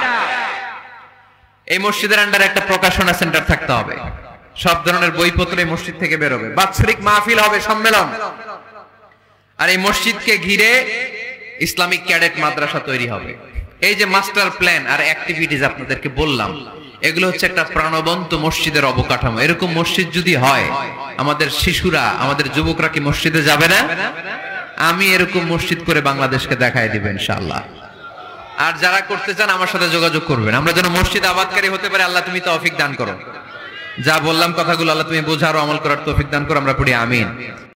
এই মসজিদের আন্ডারে একটা প্রকাশনা সেন্টার থাকতে হবে, সব ধরনের বইপত্র এই মসজিদ থেকে বেরোবে। বাৎসরিক মাহফিল হবে, সম্মেলন। আর এই মসজিদকে ঘিরে ইসলামিক ক্যাডেট মাদ্রাসা তৈরি হবে। এই যে মাস্টার প্ল্যান আর অ্যাক্টিভিটিস আপনাদেরকে বললাম, এগুলো হচ্ছে একটা প্রাণবন্ত মসজিদের অবকাঠামো। এরকম মসজিদ যদি হয়, আমাদের শিশুরা, আমাদের যুবকরা কি মসজিদে যাবে না? আমি এরকম মসজিদ করে বাংলাদেশকে দেখায় দিব ইনশাআল্লাহ। আর যারা করতে চান আমার সাথে যোগাযোগ করবেন। আমরা যেন মসজিদ আবাদকারী হতে পারে, আল্লাহ তুমি তৌফিক দান করো। যা বললাম কথাগুলো আল্লাহ তুমি বোঝার ও আমল করার তৌফিক দান করো। আমরা পড়ি আমিন।